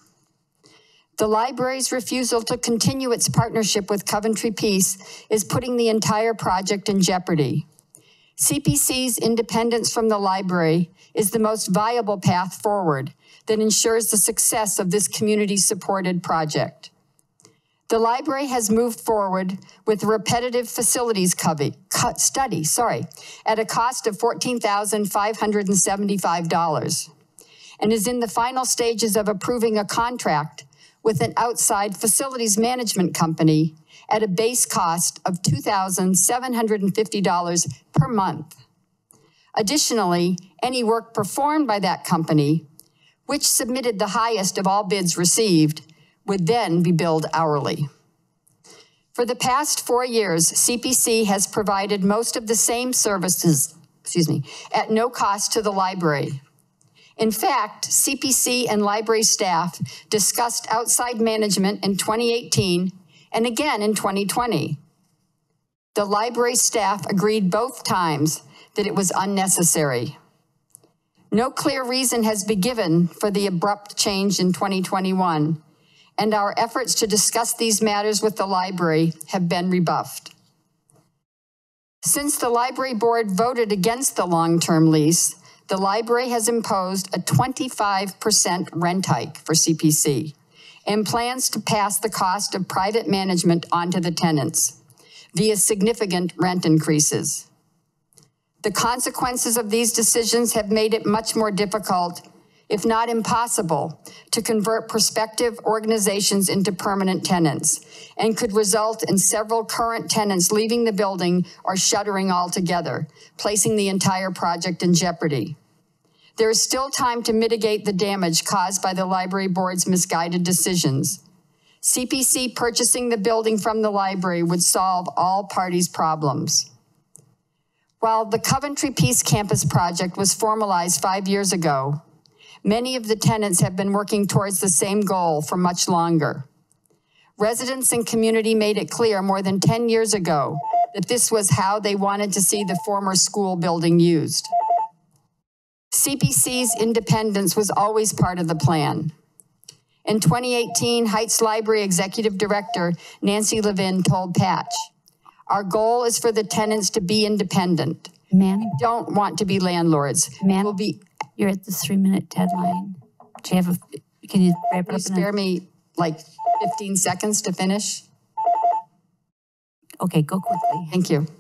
The library's refusal to continue its partnership with Coventry Peace is putting the entire project in jeopardy. C P C's independence from the library is the most viable path forward that ensures the success of this community-supported project. The library has moved forward with a repetitive facilities covey, cut study, sorry, at a cost of fourteen thousand five hundred seventy-five dollars and is in the final stages of approving a contract with an outside facilities management company at a base cost of two thousand seven hundred fifty dollars per month. Additionally, any work performed by that company, which submitted the highest of all bids received, would then be billed hourly. For the past four years, C P C has provided most of the same services, excuse me, at no cost to the library. In fact, C P C and library staff discussed outside management in twenty eighteen and again in twenty twenty. The library staff agreed both times that it was unnecessary. No clear reason has been given for the abrupt change in twenty twenty-one, and our efforts to discuss these matters with the library have been rebuffed. Since the library board voted against the long-term lease, the library has imposed a twenty-five percent rent hike for C P C and plans to pass the cost of private management onto the tenants via significant rent increases. The consequences of these decisions have made it much more difficult, if not impossible, to convert prospective organizations into permanent tenants, and could result in several current tenants leaving the building or shuttering altogether, placing the entire project in jeopardy. There is still time to mitigate the damage caused by the library board's misguided decisions. C P C purchasing the building from the library would solve all parties' problems. While the Coventry Peace Campus project was formalized five years ago, many of the tenants have been working towards the same goal for much longer. Residents and community made it clear more than ten years ago that this was how they wanted to see the former school building used. C P C's independence was always part of the plan. In twenty eighteen, Heights Library Executive Director Nancy Levin told Patch, "Our goal is for the tenants to be independent. Man, We don't want to be landlords. Man, we'll be, you're at the three-minute deadline. Do you have a, can you wrap it Can you up? spare me like fifteen seconds to finish? Okay, go quickly. Thank you.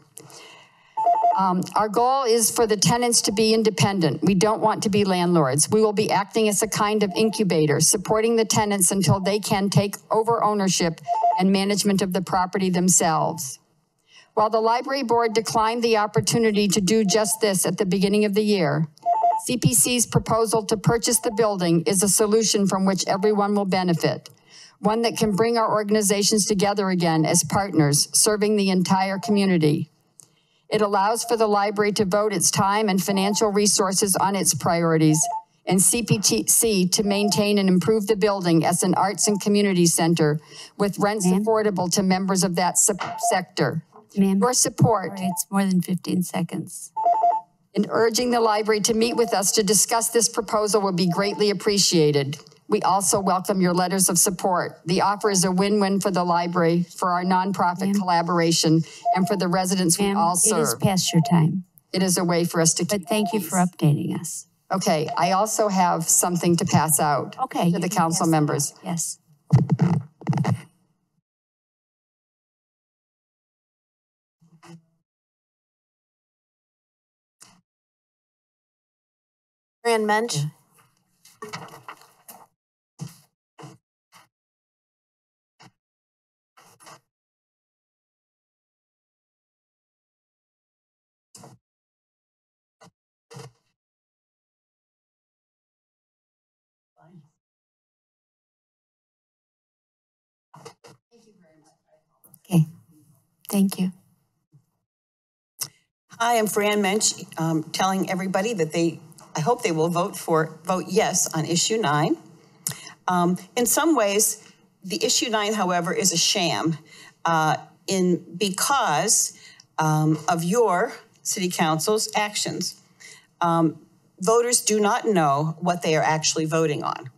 Um, our goal is for the tenants to be independent. We don't want to be landlords. We will be acting as a kind of incubator, supporting the tenants until they can take over ownership and management of the property themselves. While the library board declined the opportunity to do just this at the beginning of the year, C P C's proposal to purchase the building is a solution from which everyone will benefit, one that can bring our organizations together again as partners, serving the entire community. It allows for the library to vote its time and financial resources on its priorities and C P T C to maintain and improve the building as an arts and community center with rents affordable to members of that se- sector. Ma'am, Your support it's more than fifteen seconds. in urging the library to meet with us to discuss this proposal would be greatly appreciated. We also welcome your letters of support. The offer is a win-win for the library, for our nonprofit collaboration, and for the residents we all serve. It is past your time. It is a way for us to keep. But thank you for updating us. Okay, I also have something to pass out Okay, to the council members. Yes. Fran Mensch. Okay, thank you. Hi, I'm Fran Mensch, um, telling everybody that they, I hope they will vote for, vote yes on issue nine. Um, in some ways, the issue nine, however, is a sham uh, in because um, of your city council's actions. Um, voters do not know what they are actually voting on.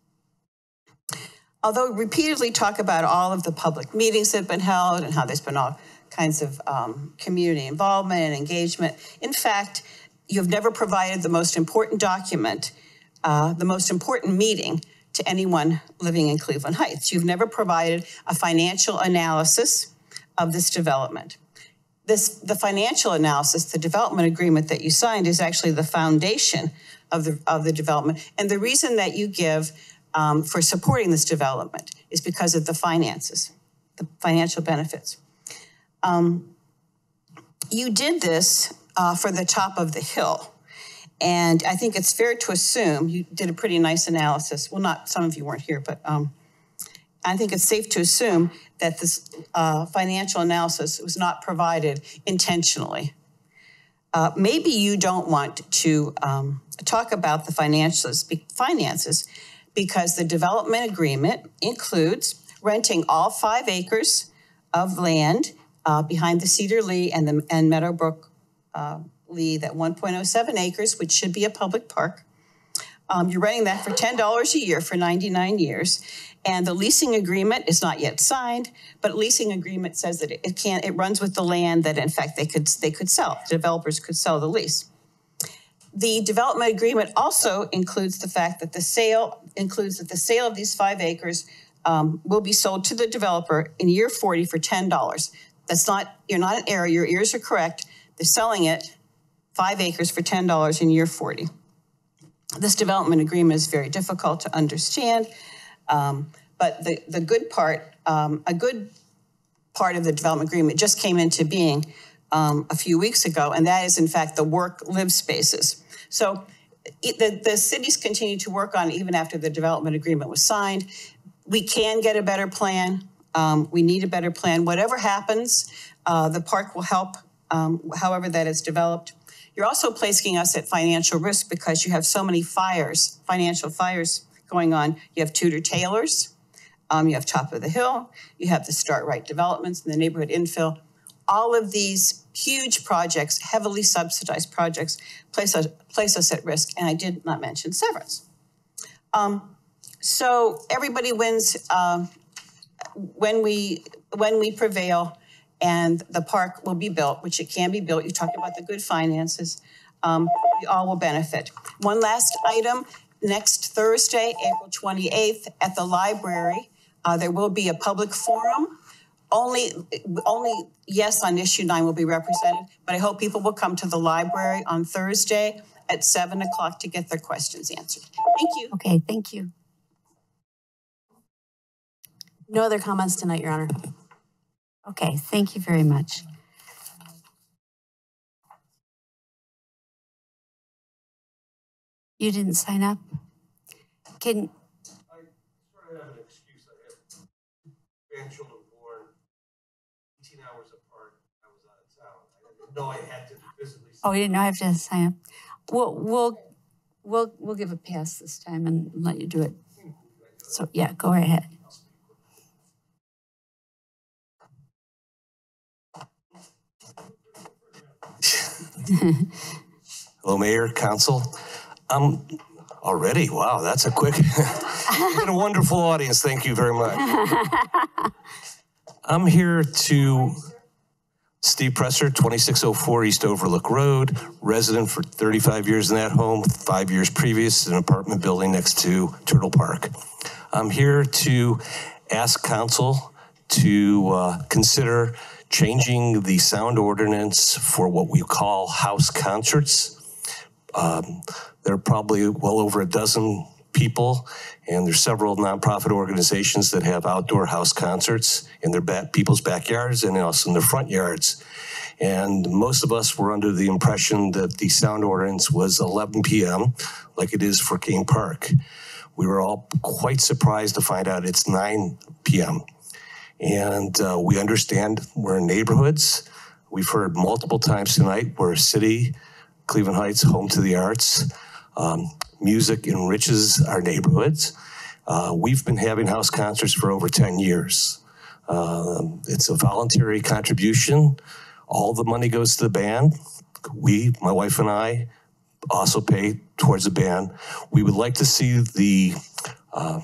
Although repeatedly talk about all of the public meetings that have been held and how there's been all kinds of um, community involvement and engagement, in fact, you've never provided the most important document, uh, the most important meeting to anyone living in Cleveland Heights. You've never provided a financial analysis of this development. This, the financial analysis, the development agreement that you signed is actually the foundation of the, of the development. And the reason that you give Um, for supporting this development is because of the finances, the financial benefits. Um, you did this uh, for the top of the hill. And I think it's fair to assume you did a pretty nice analysis. Well, not some of you weren't here, but um, I think it's safe to assume that this uh, financial analysis was not provided intentionally. Uh, maybe you don't want to um, talk about the finances, finances because the development agreement includes renting all five acres of land uh, behind the Cedar Lee and the and Meadowbrook uh, Lee, that one point oh seven acres, which should be a public park. Um, you're renting that for ten dollars a year for ninety-nine years. And the leasing agreement is not yet signed, but leasing agreement says that it can't, it runs with the land that in fact they could, they could sell, developers could sell the lease. The development agreement also includes the fact that the sale includes that the sale of these five acres um, will be sold to the developer in year forty for ten dollars. That's not, you're not in error, your ears are correct. They're selling it five acres for ten dollars in year forty. This development agreement is very difficult to understand, um, but the, the good part, um, a good part of the development agreement just came into being um, a few weeks ago, and that is in fact the work-live spaces. So the, the cities continue to work on it even after the development agreement was signed. We can get a better plan. Um, we need a better plan. Whatever happens, uh, the park will help, um, however that is developed. You're also placing us at financial risk because you have so many fires, financial fires going on. You have Tudor Taylors, um, you have Top of the Hill, you have the Start Right developments and the neighborhood infill. All of these huge projects, heavily subsidized projects, place us, place us at risk. And I did not mention severance. Um, so everybody wins uh, when we when we prevail, and the park will be built, which it can be built. You talked about the good finances. Um, we all will benefit. One last item. Next Thursday, April twenty-eighth, at the library, uh, there will be a public forum. Only, only yes on issue nine will be represented, but I hope people will come to the library on Thursday at seven o'clock to get their questions answered. Thank you. Okay, thank you. No other comments tonight, Your Honor. Okay, thank you very much. You didn't sign up? Can, I sort of have an excuse. I have grandchildren born eighteen hours apart. I was out of town. I didn't know I had to physically. oh, you didn't know I have to sign up? We'll, we'll, we'll, we'll give a pass this time and let you do it. So, yeah, go ahead. Hello, Mayor, Council. Um, already, wow, that's a quick, you've been a wonderful audience. Thank you very much. I'm here to, Steve Presser, twenty-six oh four East Overlook Road, resident for thirty-five years in that home, five years previous in an apartment building next to Turtle Park. I'm here to ask council to uh, consider changing the sound ordinance for what we call house concerts. Um, there are probably well over a dozen people, and there's several nonprofit organizations that have outdoor house concerts in their back, people's backyards and also in their front yards. And most of us were under the impression that the sound ordinance was eleven p m like it is for King Park. We were all quite surprised to find out it's nine p m And uh, we understand we're in neighborhoods. We've heard multiple times tonight we're a city, Cleveland Heights, home to the arts. Um, music enriches our neighborhoods. Uh, we've been having house concerts for over ten years. Uh, it's a voluntary contribution. All the money goes to the band. We, my wife and I, also pay towards the band. We would like to see the uh,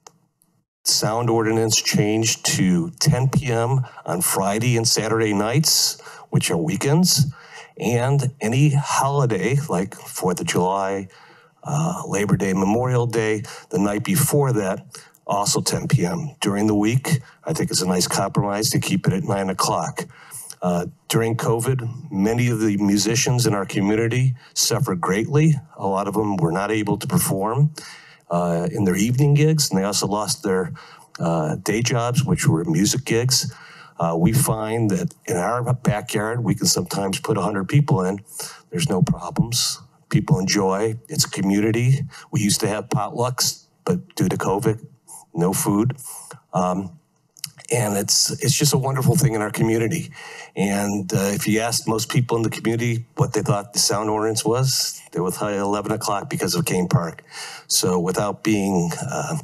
sound ordinance changed to ten p m on Friday and Saturday nights, which are weekends, and any holiday like fourth of July, uh, Labor Day, Memorial Day, the night before that, also ten p m During the week, I think it's a nice compromise to keep it at nine o'clock. Uh, during COVID, many of the musicians in our community suffered greatly. A lot of them were not able to perform uh, in their evening gigs, and they also lost their uh, day jobs, which were music gigs. Uh, we find that in our backyard, we can sometimes put one hundred people in. There's no problems. People enjoy. It's a community. We used to have potlucks, but due to COVID, no food. Um, and it's it's just a wonderful thing in our community. And uh, if you asked most people in the community what they thought the sound ordinance was, they would tell you eleven o'clock because of Kane Park. So without being uh,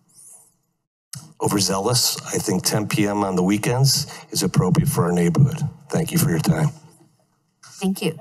overzealous, I think ten p m on the weekends is appropriate for our neighborhood. Thank you for your time. Thank you.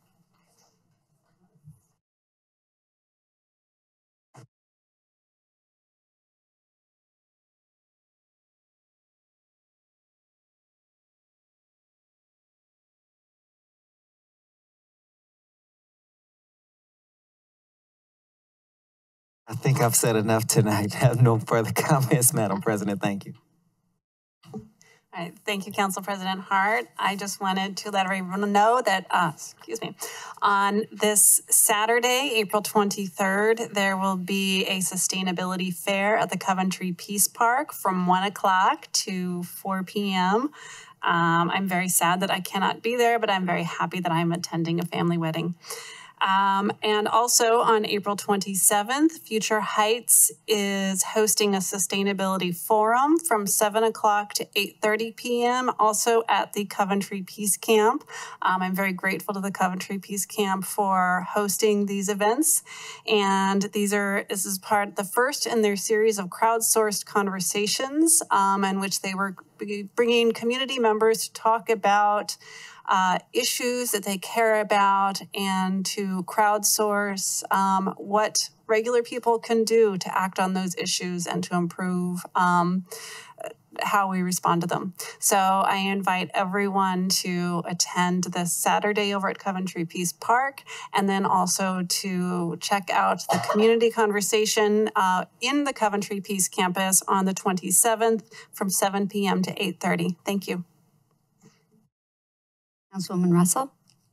I think I've said enough tonight. I have no further comments, Madam President. Thank you. All right, thank you, Council President Hart. I just wanted to let everyone know that, uh, excuse me, on this Saturday, April twenty-third, there will be a sustainability fair at the Coventry Peace Park from one o'clock to four p m Um, I'm very sad that I cannot be there, but I'm very happy that I'm attending a family wedding. Um, and also on April twenty-seventh, Future Heights is hosting a sustainability forum from seven o'clock to eight thirty p m also at the Coventry Peace Camp. Um, I'm very grateful to the Coventry Peace Camp for hosting these events. And these are, this is part, the first in their series of crowdsourced conversations um, in which they were bringing community members to talk about Uh, issues that they care about and to crowdsource um, what regular people can do to act on those issues and to improve um, how we respond to them. So I invite everyone to attend this Saturday over at Coventry Peace Park, and then also to check out the community conversation uh, in the Coventry Peace Campus on the twenty-seventh from seven p m to eight thirty. Thank you. Councilwoman Russell?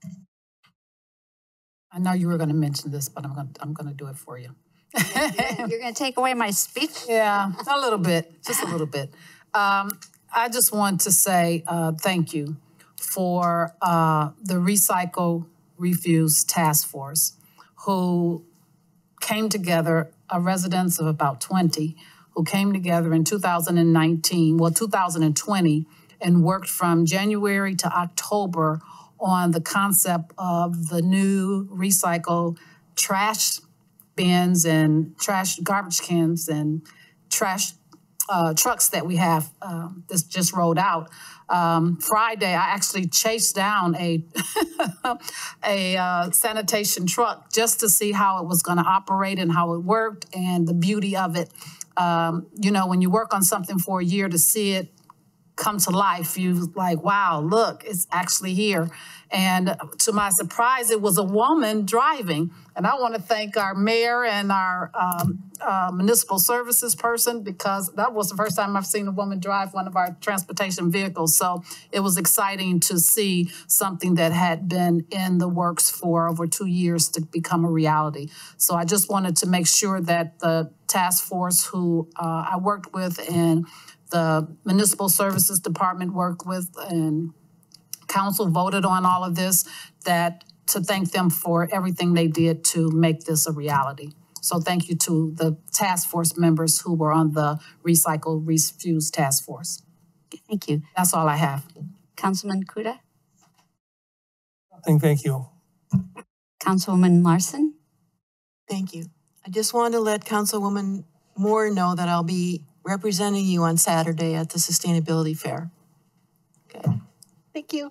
I know you were going to mention this, but I'm going to, I'm going to do it for you. You're going to take away my speech? Yeah, a little bit, just a little bit. Um, I just want to say uh, thank you for uh, the Recycle Refuse Task Force, who came together, a residents of about twenty, who came together in two thousand nineteen, well, two thousand twenty, and worked from January to October on the concept of the new recycle trash bins and trash, garbage cans and trash uh, trucks that we have um, this just rolled out. Um, Friday, I actually chased down a a uh, sanitation truck just to see how it was going to operate and how it worked and the beauty of it. Um, you know, when you work on something for a year, to see it come to life, you like, wow, look, it's actually here. And to my surprise, it was a woman driving. And I want to thank our mayor and our um, uh, municipal services person, because that was the first time I've seen a woman drive one of our transportation vehicles. So it was exciting to see something that had been in the works for over two years to become a reality. So I just wanted to make sure that the task force who uh, I worked with and the municipal services department worked with and council voted on all of this, that to thank them for everything they did to make this a reality. So thank you to the task force members who were on the Recycle, Refuse Task Force. Thank you. That's all I have. Councilman Kuda? Thank, thank you. Councilwoman Larson? Thank you. I just wanted to let Councilwoman Moore know that I'll be representing you on Saturday at the Sustainability Fair. Okay. Thank you.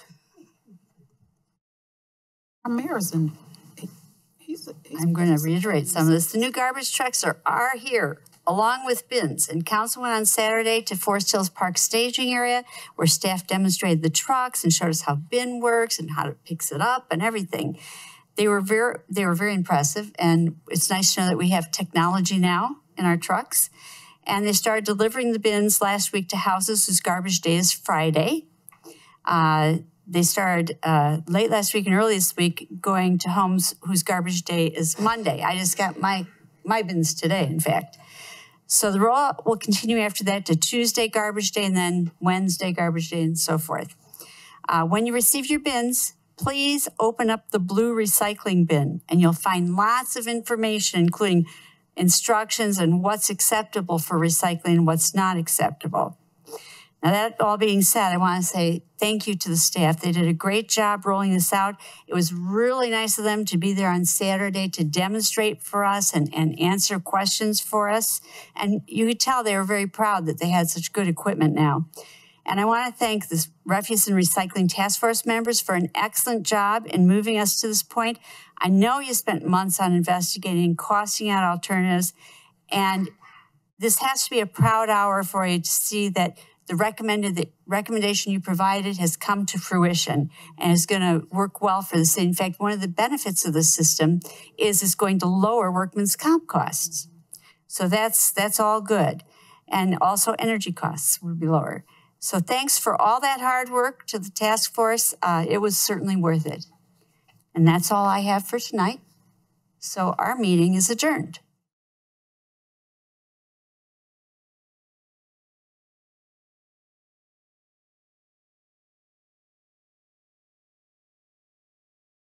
Our mayor's in. He's, he's I'm going to reiterate some of this. The new garbage trucks are, are here, along with bins. And council went on Saturday to Forest Hills Park staging area, where staff demonstrated the trucks and showed us how bin works and how it picks it up and everything. They were very, they were very impressive, and it's nice to know that we have technology now in our trucks. And they started delivering the bins last week to houses whose garbage day is Friday. Uh, they started uh, late last week and early this week going to homes whose garbage day is Monday. I just got my, my bins today, in fact. So the rollout will continue after that to Tuesday garbage day and then Wednesday garbage day and so forth. Uh, when you receive your bins, please open up the blue recycling bin, and you'll find lots of information, including instructions and what's acceptable for recycling and what's not acceptable. Now, that all being said, I want to say thank you to the staff. They did a great job rolling this out. It was really nice of them to be there on Saturday to demonstrate for us and, and answer questions for us. And you could tell they were very proud that they had such good equipment now. And I want to thank the Refuse and Recycling Task Force members for an excellent job in moving us to this point. I know you spent months on investigating and costing out alternatives, and this has to be a proud hour for you to see that the recommended the recommendation you provided has come to fruition and is going to work well for the city. In fact, one of the benefits of this system is it's going to lower workman's comp costs. So that's that's all good. And also energy costs will be lower. So thanks for all that hard work to the task force. Uh, it was certainly worth it. And that's all I have for tonight. So our meeting is adjourned.